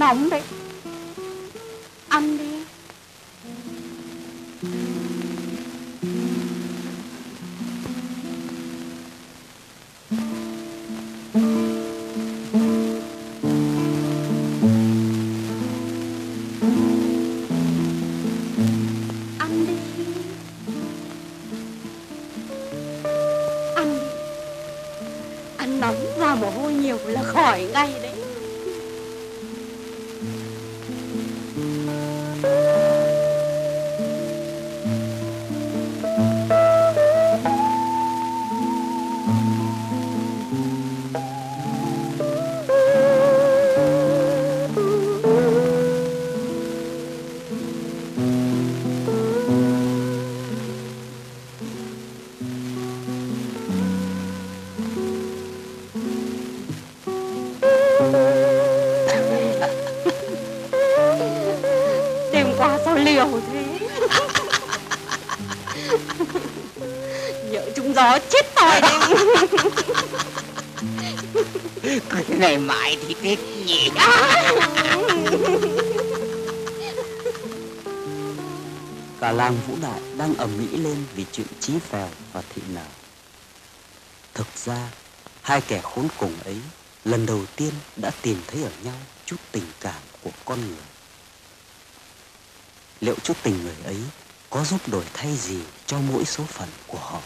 nóng đấy. Ăn đi. Ăn đi. Ăn đi. Ăn nóng ra mồ hôi nhiều là khỏi ngay đấy. Đêm qua sao liều thế? Nhỡ trúng gió chết tôi đi. Cứ thế này mãi thì thích nhỉ. Cả làng Vũ Đại đang ầm ĩ lên vì chuyện Chí Phèo và Thị Nở. Thực ra, hai kẻ khốn cùng ấy lần đầu tiên đã tìm thấy ở nhau chút tình cảm của con người. Liệu chút tình người ấy có giúp đổi thay gì cho mỗi số phận của họ?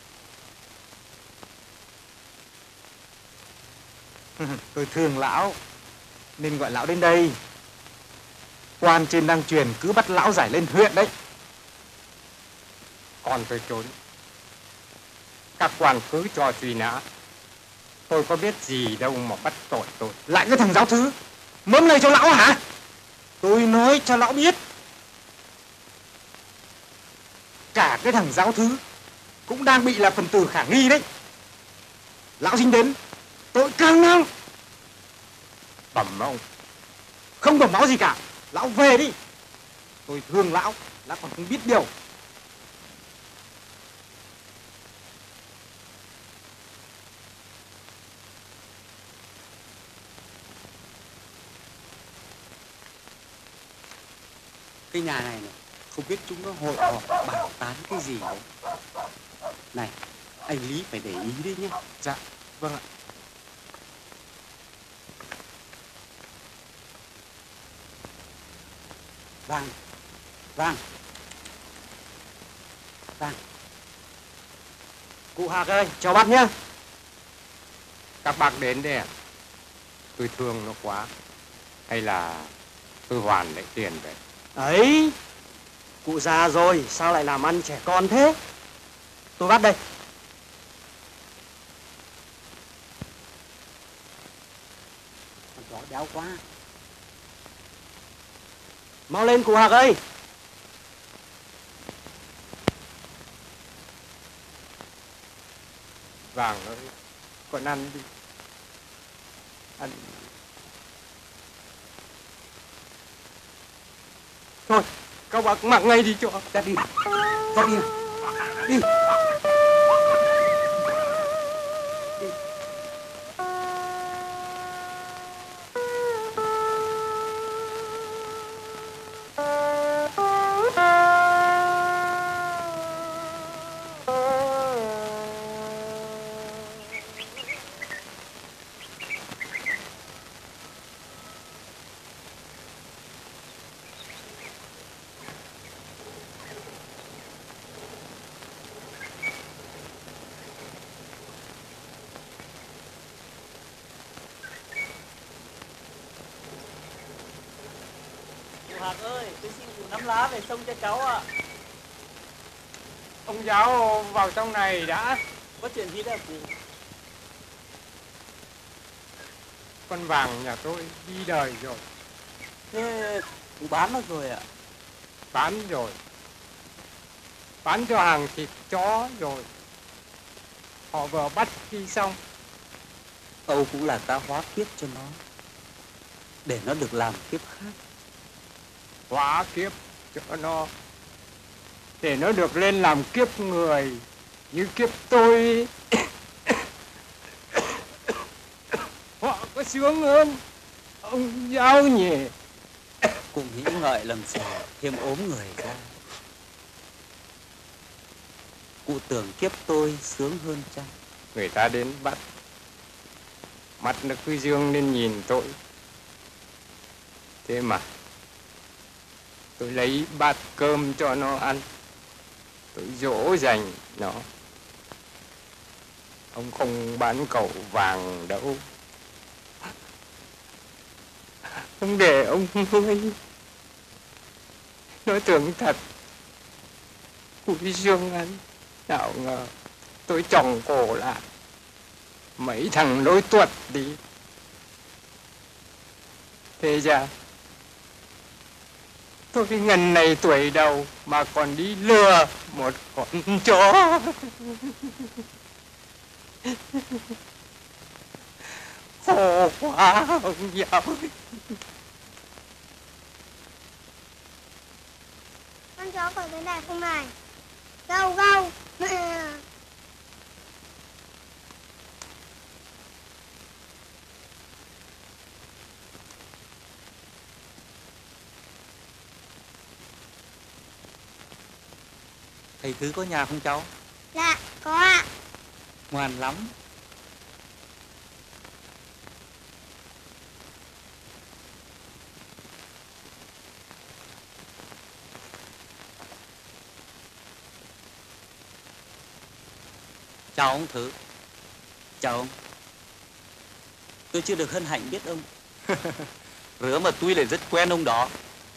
Tôi thương lão nên gọi lão đến đây. Quan trên đang truyền cứ bắt lão giải lên huyện đấy. Còn tôi trốn. Các quan cứ cho truy nã. Tôi có biết gì đâu mà bắt tội tôi. Lại cái thằng giáo thứ mớm lời cho lão hả? Tôi nói cho lão biết, cả cái thằng giáo thứ cũng đang bị là phần tử khả nghi đấy. Lão dính đến tội càng nặng. Bẩm ông. Không bẩm báo gì cả. Lão về đi. Tôi thương lão, lão còn không biết điều. Cái nhà này này, không biết chúng nó hội họp bàn tán cái gì đấy. Này, anh Lý phải để ý đấy nhé. Dạ, vâng ạ. Vâng, vâng, vâng. Cụ Hạc ơi, chào bác nhá. Các bác đến đây à? Tôi thương nó quá. Hay là tôi hoàn lại tiền về? Ấy, cụ già rồi, sao lại làm ăn trẻ con thế? Tôi bắt đây. Con chó béo quá. Mau lên cụ Hạc ơi. Vàng ơi, con ăn đi. Ăn. Thôi, các bác mặc ngay đi cho. Ra đi, ra đi, đi. Cụ Hạc ơi, tôi xin cụ nắm lá về sông cho cháu ạ. Ông giáo vào trong này đã. Có chuyện gì đấy cụ? Con Vàng nhà tôi đi đời rồi. Thế cụ bán nó rồi ạ? Bán rồi. Bán cho hàng thịt chó rồi. Họ vừa bắt khi xong. Âu cũng là ta hóa kiếp cho nó, để nó được làm kiếp khác. Hóa kiếp cho nó, để nó được lên làm kiếp người như kiếp tôi. Họ có sướng hơn. Ông giáo nhỉ? Cụ nghĩ ngợi làm gì thêm ốm người ra. Cụ tưởng kiếp tôi sướng hơn chăng? Người ta đến bắt, mắt nó cứ dương lên nhìn tôi. Thế mà tôi lấy bát cơm cho nó ăn, tôi dỗ dành nó. Ông không bán cậu vàng đâu, ông để ông nuôi. Nó tưởng thật cúi dương ăn, nào ngờ tôi chồng cổ lại mấy thằng lối tuột đi. Thế ra tôi cái ngần này tuổi đầu mà còn đi lừa một con chó. Khổ quá ông giáo. Con chó có thế này không này? Gâu gâu. Thầy Thứ có nhà không cháu? Dạ, có ạ. Ngoan lắm. Chào ông Thứ. Chào ông. Tôi chưa được hân hạnh biết ông. Rứa mà tôi lại rất quen ông đó.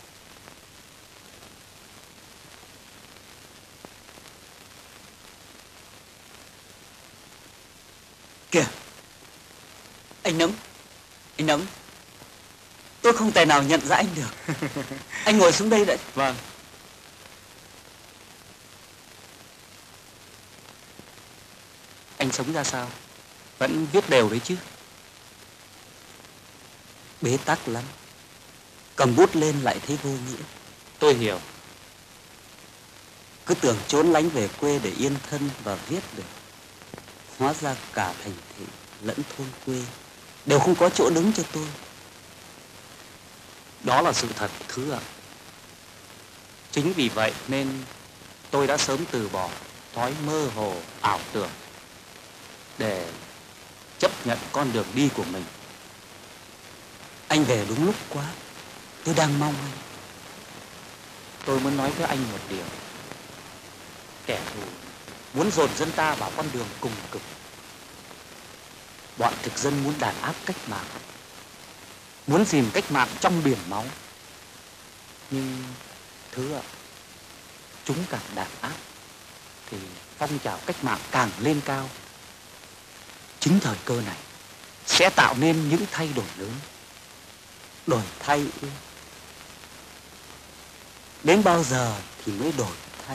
Kìa, anh Nấm, anh Nấm, tôi không thể nào nhận ra anh được. Anh ngồi xuống đây đã. Vâng. Anh sống ra sao? Vẫn viết đều đấy chứ? Bế tắc lắm. Cầm bút lên lại thấy vô nghĩa. Tôi hiểu. Cứ tưởng trốn lánh về quê để yên thân và viết được. Hóa ra cả thành thị lẫn thôn quê đều không có chỗ đứng cho tôi. Đó là sự thật Thứ ạ. Chính vì vậy nên tôi đã sớm từ bỏ thói mơ hồ ảo tưởng để chấp nhận con đường đi của mình. Anh về đúng lúc quá. Tôi đang mong anh. Tôi muốn nói với anh một điều. Kẻ thù muốn dồn dân ta vào con đường cùng cực. Bọn thực dân muốn đàn áp cách mạng, muốn dìm cách mạng trong biển máu. Nhưng Thứ ạ, chúng càng đàn áp thì phong trào cách mạng càng lên cao. Chính thời cơ này sẽ tạo nên những thay đổi lớn. Đổi thay ư? Đến bao giờ thì mới đổi thay?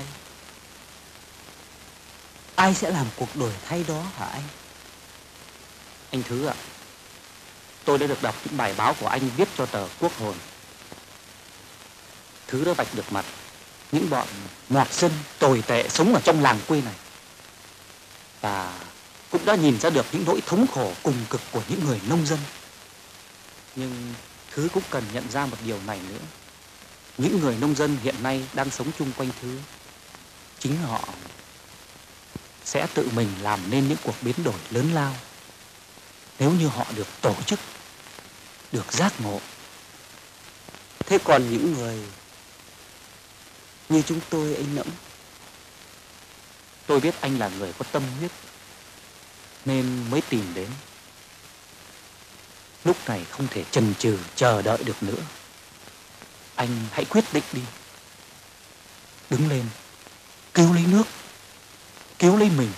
Ai sẽ làm cuộc đổi thay đó hả anh? Anh Thứ ạ, tôi đã được đọc những bài báo của anh viết cho tờ Quốc Hồn. Thứ đã vạch được mặt những bọn mọt dân tồi tệ sống ở trong làng quê này. Và cũng đã nhìn ra được những nỗi thống khổ cùng cực của những người nông dân. Nhưng Thứ cũng cần nhận ra một điều này nữa. Những người nông dân hiện nay đang sống chung quanh Thứ, chính họ sẽ tự mình làm nên những cuộc biến đổi lớn lao nếu như họ được tổ chức, được giác ngộ. Thế còn những người như chúng tôi, anh Nẫm, tôi biết anh là người có tâm huyết nên mới tìm đến. Lúc này không thể chần chừ chờ đợi được nữa. Anh hãy quyết định đi. Đứng lên, cứu lấy nước, cứu lấy mình.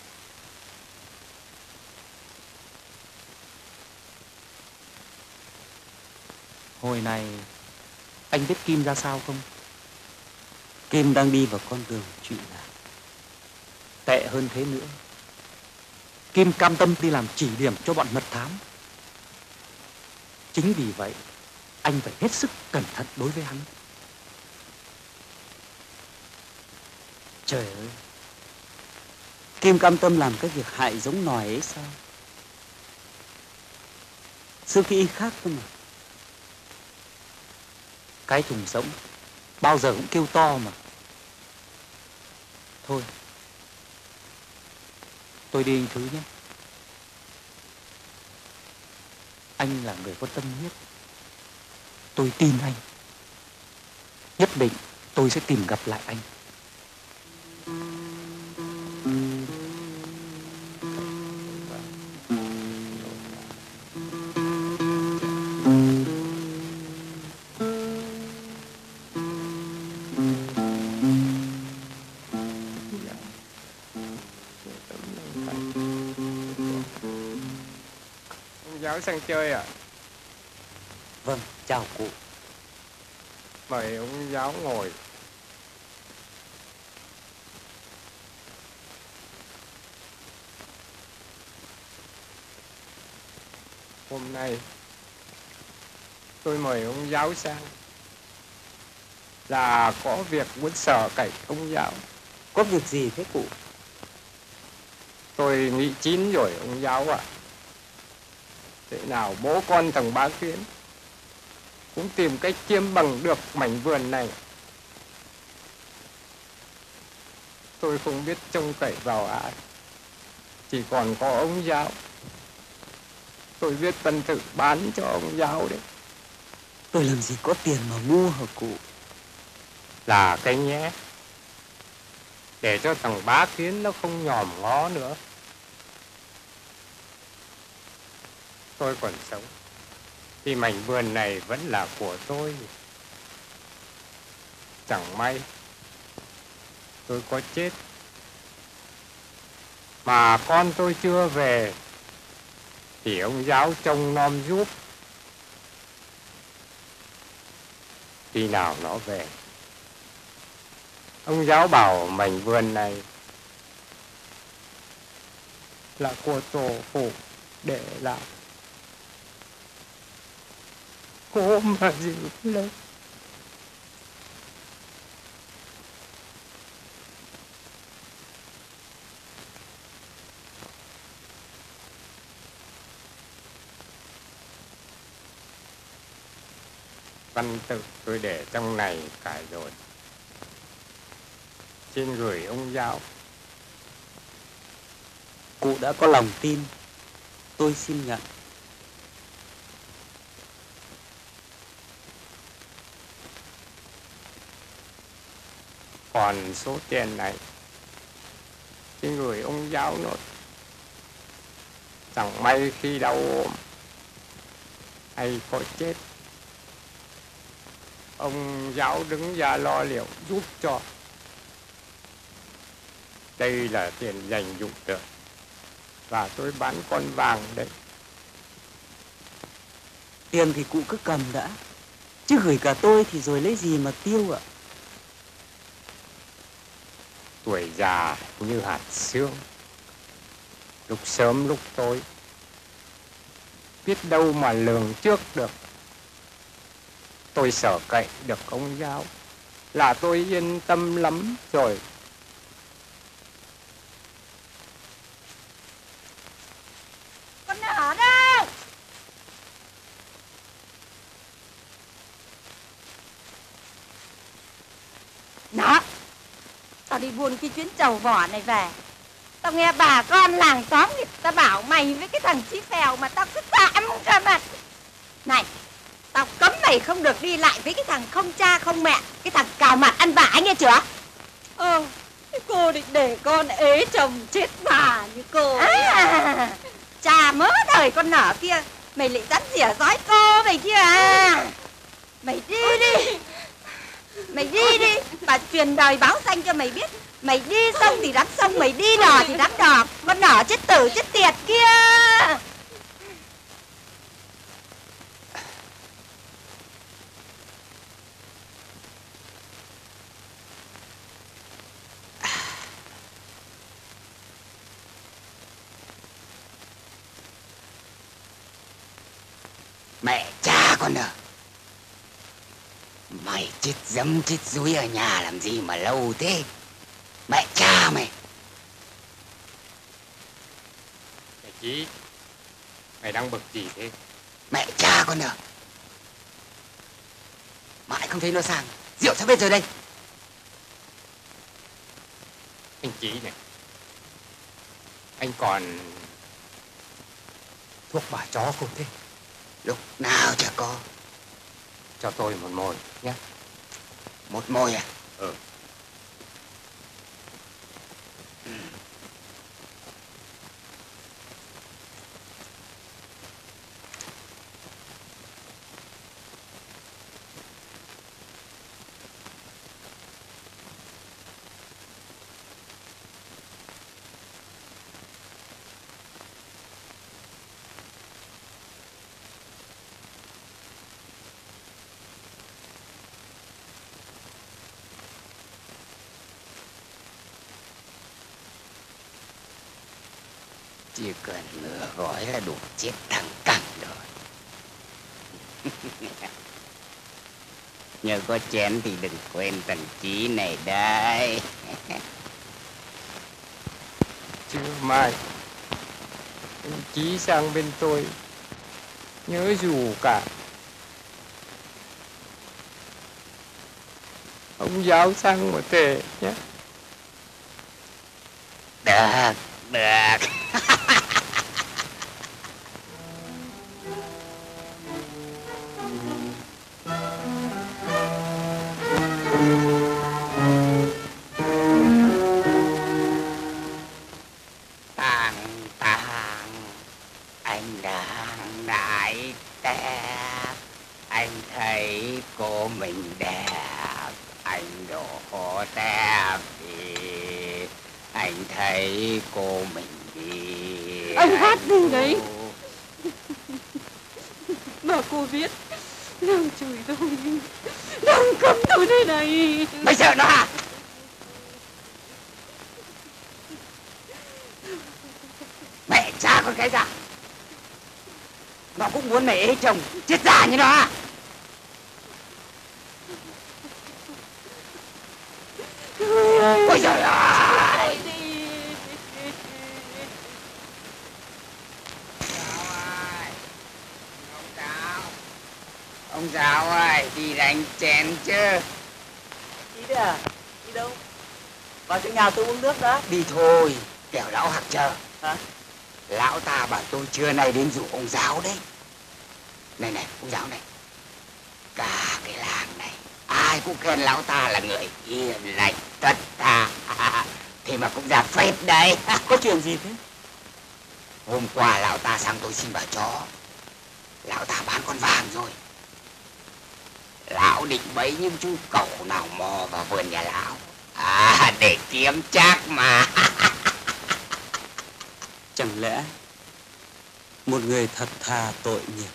Hồi này anh biết Kim ra sao không? Kim đang đi vào con đường trụy lạc. Tệ hơn thế nữa, Kim cam tâm đi làm chỉ điểm cho bọn mật thám. Chính vì vậy anh phải hết sức cẩn thận đối với hắn. Trời ơi, Kim cam tâm làm cái việc hại giống nòi ấy sao? Xưa khi khác cơ mà. Cái thùng rỗng bao giờ cũng kêu to mà. Thôi, tôi đi anh Thứ nhé. Anh là người có tâm huyết. Tôi tin anh. Nhất định tôi sẽ tìm gặp lại anh. Giáo sang chơi à? Vâng, chào cụ. Mời ông giáo ngồi. Hôm nay tôi mời ông giáo sang là có việc muốn sở cậy ông giáo. Có việc gì thế cụ? Tôi nghĩ chín rồi ông giáo ạ. À. Thế nào bố con thằng Bá Kiến cũng tìm cách chiếm bằng được mảnh vườn này. Tôi không biết trông cậy vào ai, chỉ còn có ông giáo. Tôi viết văn tự bán cho ông giáo đấy. Tôi làm gì có tiền mà mua hả cụ? Là cái nhé, để cho thằng Bá Kiến nó không nhòm ngó nữa. Tôi còn sống thì mảnh vườn này vẫn là của tôi. Chẳng may tôi có chết mà con tôi chưa về thì ông giáo trông nom giúp. Khi nào nó về, ông giáo bảo mảnh vườn này là của tổ phụ để lại. Cố mà giữ lấy. Văn tự tôi để trong này cả rồi. Xin gửi ông giáo. Cụ đã có lòng tin, tôi xin nhận. Còn số tiền này xin gửi ông giáo nốt. Chẳng may khi đau ốm hay có chết, ông giáo đứng ra lo liệu giúp cho. Đây là tiền dành dụng được, và tôi bán con vàng đấy. Tiền thì cụ cứ cầm đã, chứ gửi cả tôi thì rồi lấy gì mà tiêu ạ? Tuổi già như hạt sương, lúc sớm lúc tối, biết đâu mà lường trước được. Tôi sở cậy được ông giáo là tôi yên tâm lắm rồi. Con Nở đâu? Nở, tao đi buôn cái chuyến trầu vỏ này về, tao nghe bà con làng xóm người ta bảo mày với cái thằng Chí Phèo mà tao cứ tạm ra mặt. Này, tao cấm mày không được đi lại với cái thằng không cha không mẹ, cái thằng cào mặt ăn vạ nghe chưa? Ờ, cô định để con ế chồng chết bà như cô ấy à? À, cha mớ đời con Nở kia, mày lại dắt dỉa dõi cô mày kia à? Mày đi đi, mày đi đi, bà truyền đời báo danh cho mày biết. Mày đi sông thì đắm sông, mày đi đò thì đắm đò. Con Nở chết tử chết tiệt kia. Mẹ cha con à, mày chết dấm chết dúi ở nhà làm gì mà lâu thế? Mẹ cha mày. Mẹ Chí, mày đang bực gì thế? Mẹ cha con à, mãi không thấy nó sang. Rượu sắp hết rồi đây. Anh Chí này, anh còn thuốc bà chó không thế? Lúc nào chả có. Cho tôi một mồi nhé. Một mồi à? Ừ. Chỉ cần nửa gói là đủ chết thằng Cẳng rồi. Nhớ có chén thì đừng quên thằng Chí này đấy. Chưa mai anh Chí sang bên tôi nhớ rủ cả ông giáo sang một thể nhé. Được, được. Tàng tàng anh đang đại đẹp, anh thấy cô mình đẹp, anh đổ hổ đẹp đi, anh thấy cô mình đi. Anh hát gì đấy? Mà cô viết đang chửi tôi, đang cấm tôi đây này. Mày sợ nó à? Mẹ cha con cái ra, nó cũng muốn mẹ ấy chồng chết già như nó à? Ôi trời ơi! Ông giáo ơi, đi đánh chén chứ. Đi đấy à? Đi đâu? Vào trong nhà tôi uống nước đã. Đi thôi, kẻo lão Hạc chờ. Hả? Lão ta bảo tôi trưa nay đến rủ ông giáo đấy. Này này, ông giáo này, cả cái làng này ai cũng khen lão ta là người hiền lành tất tha. Thế mà cũng ra phết đấy. Có chuyện gì thế? Hôm qua lão ta sang tôi xin bà chó, lão ta bán con vàng rồi. Lão định bấy những chú cẩu nào mò vào vườn nhà lão à, để kiếm chắc mà. Chẳng lẽ một người thật thà tội nghiệp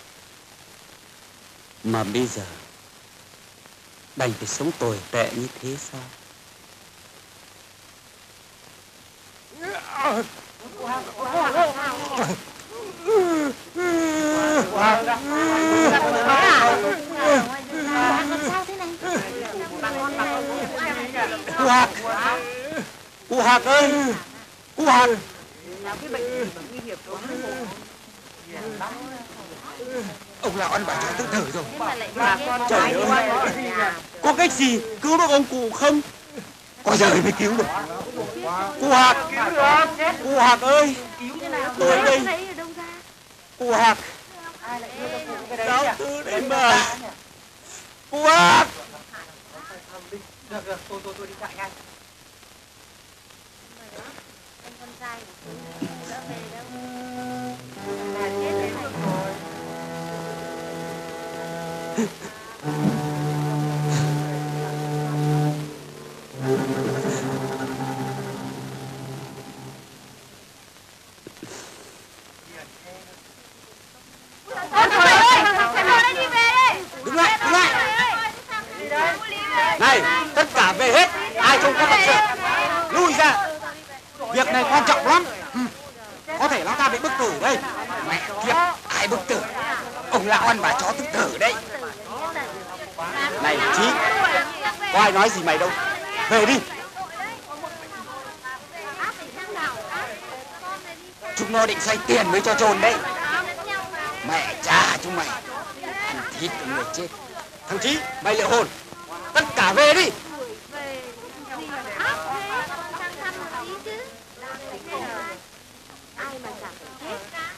mà bây giờ đành phải sống tồi tệ như thế sao? Sao thế này? Cô Hạc! Cô Hạc ơi! Cô Hạc! Ông lão ăn bà chó tự tử rồi. Trời ơi! Có cách gì cứu được ông cụ không? Có giờ mới cứu được. Cô Hạc! Cô Hạc ơi! Tôi đây! Cô Hạc! Giáo tư đấy mà! Cô Hạc! Được được, tôi tôi tôi đi chạy ngay. Anh con trai của tôi đã về đâu? Là chết thế này rồi. Đứng lại! Đứng lại! Này! Tất cả về hết! Ai không có thật sự lui ra! Việc này quan trọng lắm! Ừ. Có thể lão ta bị bức tử đây. Mẹ kiếp, ai bức tử? Ông lão ăn bà chó tự tử đấy. Này Chí! Có ai nói gì mày đâu. Về đi! Chúng nó định xoay tiền mới cho chôn đấy. Mẹ cha chúng mày ăn thịt của người chết. Thằng Chí! Mày liệu hồn! Tất cả về đi. Ai mà chẳng hết.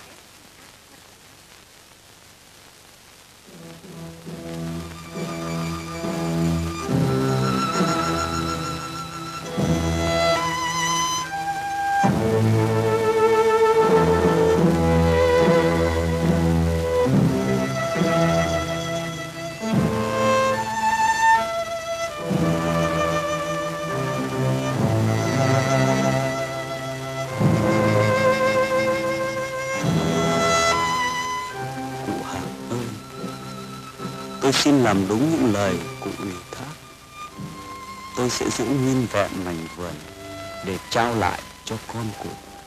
Tôi xin làm đúng những lời cụ ủy thác. Tôi sẽ giữ nguyên vẹn mảnh vườn để trao lại cho con cụ.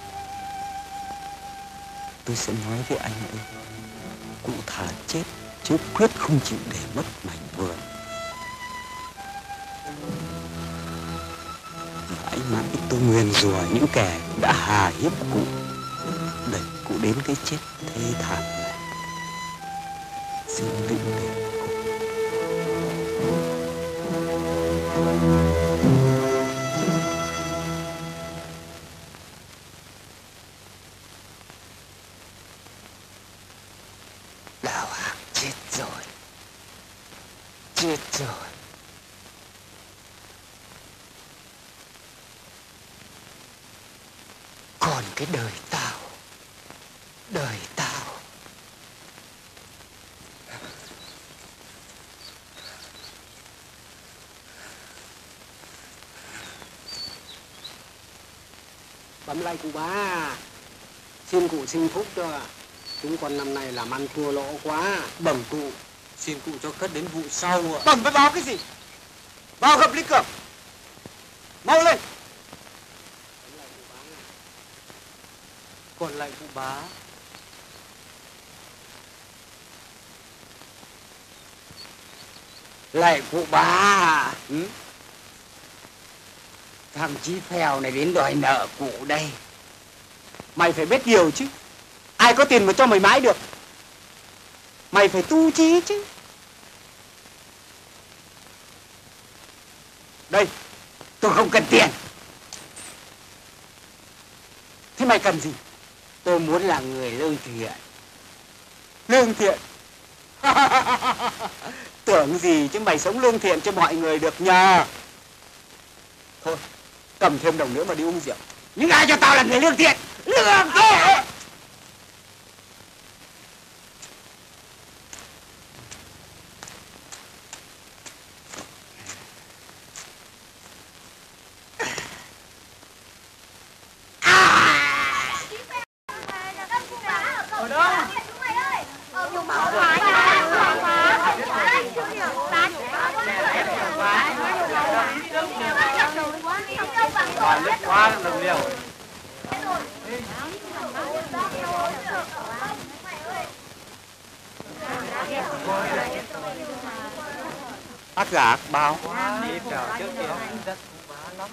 Tôi sẽ nói với anh ấy, cụ thà chết chứ quyết không chịu để mất mảnh vườn. Mãi mãi tôi nguyền rủa những kẻ đã hà hiếp cụ, đẩy cụ đến cái chết thê thảm này. Xin vĩnh biệt. Đào Hạc chết rồi. Chết rồi. Còn cái đời tao. Đời tao. Bấm lạy cụ bá, xin cụ sinh phúc cho chúng con năm nay làm ăn thua lỗ quá. Bẩm cụ, xin cụ cho cất đến vụ sau ạ. Bẩm với báo cái gì? Vào gặp lý cẩm. Mau lên. Còn lại cụ bá. Lạy cụ bá. Ừ? Thằng Chí Phèo này đến đòi nợ cụ đây. Mày phải biết điều chứ. Ai có tiền mà cho mày mãi được. Mày phải tu trí chứ. Đây, tôi không cần tiền. Thế mày cần gì? Tôi muốn là người lương thiện. Lương thiện? Tưởng gì chứ mày sống lương thiện cho mọi người được nhờ. Thôi, cầm thêm đồng nữa mà đi uống rượu. Nhưng ai cho tao là người lương thiện? Lương thiện! Ở đâu? Ở vùng bảo hóa quá đồng liều. Ác gà ác báo. Đi chờ trước kia đất lắm.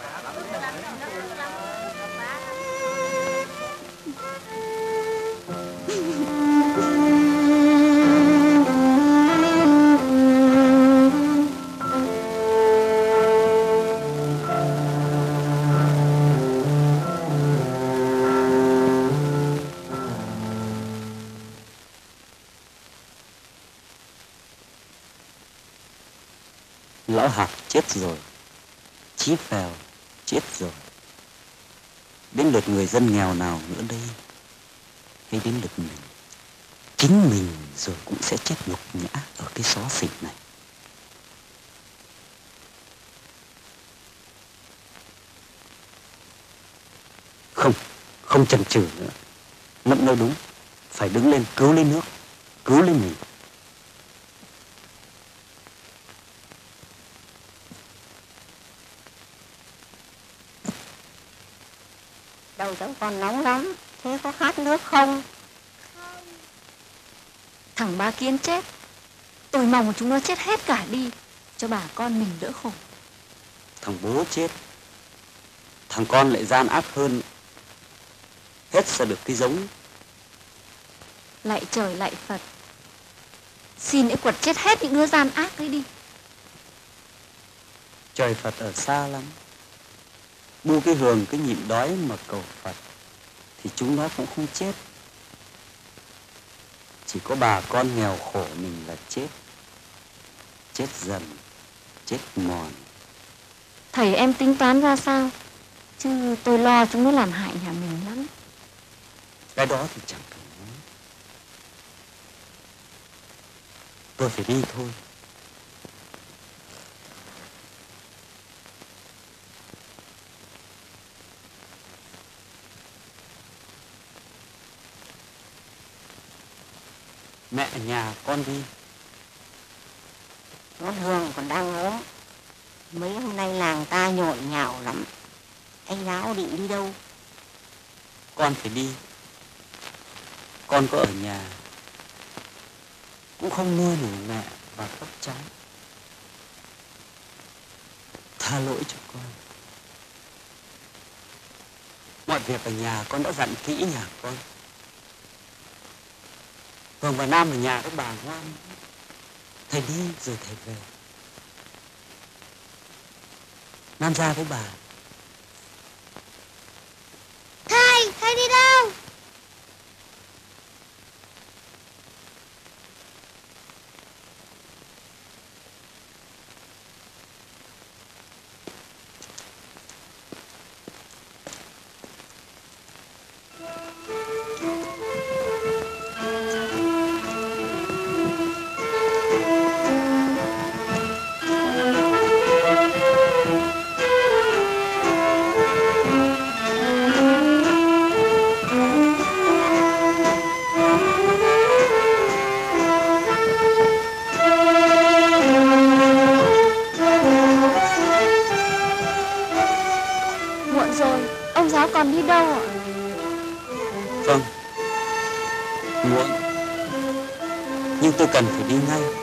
Lão Hạc chết rồi, Chí Phèo chết rồi. Đến lượt người dân nghèo nào nữa đây? Hay đến lượt mình? Chính mình rồi cũng sẽ chết nhục nhã ở cái xó xỉnh này. Không, không chần chừ nữa. Nậm nói đúng, phải đứng lên cứu lấy nước, cứu lấy mình. Đầu vẫn còn nóng lắm. Thế có khát nước không? Không. Thằng Ba Kiên chết, tôi mong chúng nó chết hết cả đi, cho bà con mình đỡ khổ. Thằng bố chết, thằng con lại gian ác hơn. Hết ra được cái giống. Lạy trời lạy Phật, xin ấy quật chết hết những đứa gian ác ấy đi. Trời Phật ở xa lắm. Bu cái Hường cứ nhịn đói mà cầu Phật thì chúng nó cũng không chết. Chỉ có bà con nghèo khổ mình là chết. Chết dần, chết mòn. Thầy em tính toán ra sao? Chứ tôi lo chúng nó làm hại nhà mình lắm. Cái đó thì chẳng cần nói. Tôi phải đi thôi. Mẹ ở nhà, con đi. Con Hương còn đang ốm. Mấy hôm nay làng ta nhộn nhạo lắm. Anh Láo định đi đâu? Con phải đi. Con có ở nhà cũng không nuôi nổi mẹ và các cháu. Tha lỗi cho con. Mọi việc ở nhà con đã dặn kỹ nhà con. Hường và Nam ở nhà các bà ngoan. Thầy đi rồi thầy về. Nam ra với bà. Thầy, thầy đi đâu? Muộn rồi, ông giáo còn đi đâu ạ? Vâng, muộn. Nhưng tôi cần phải đi ngay.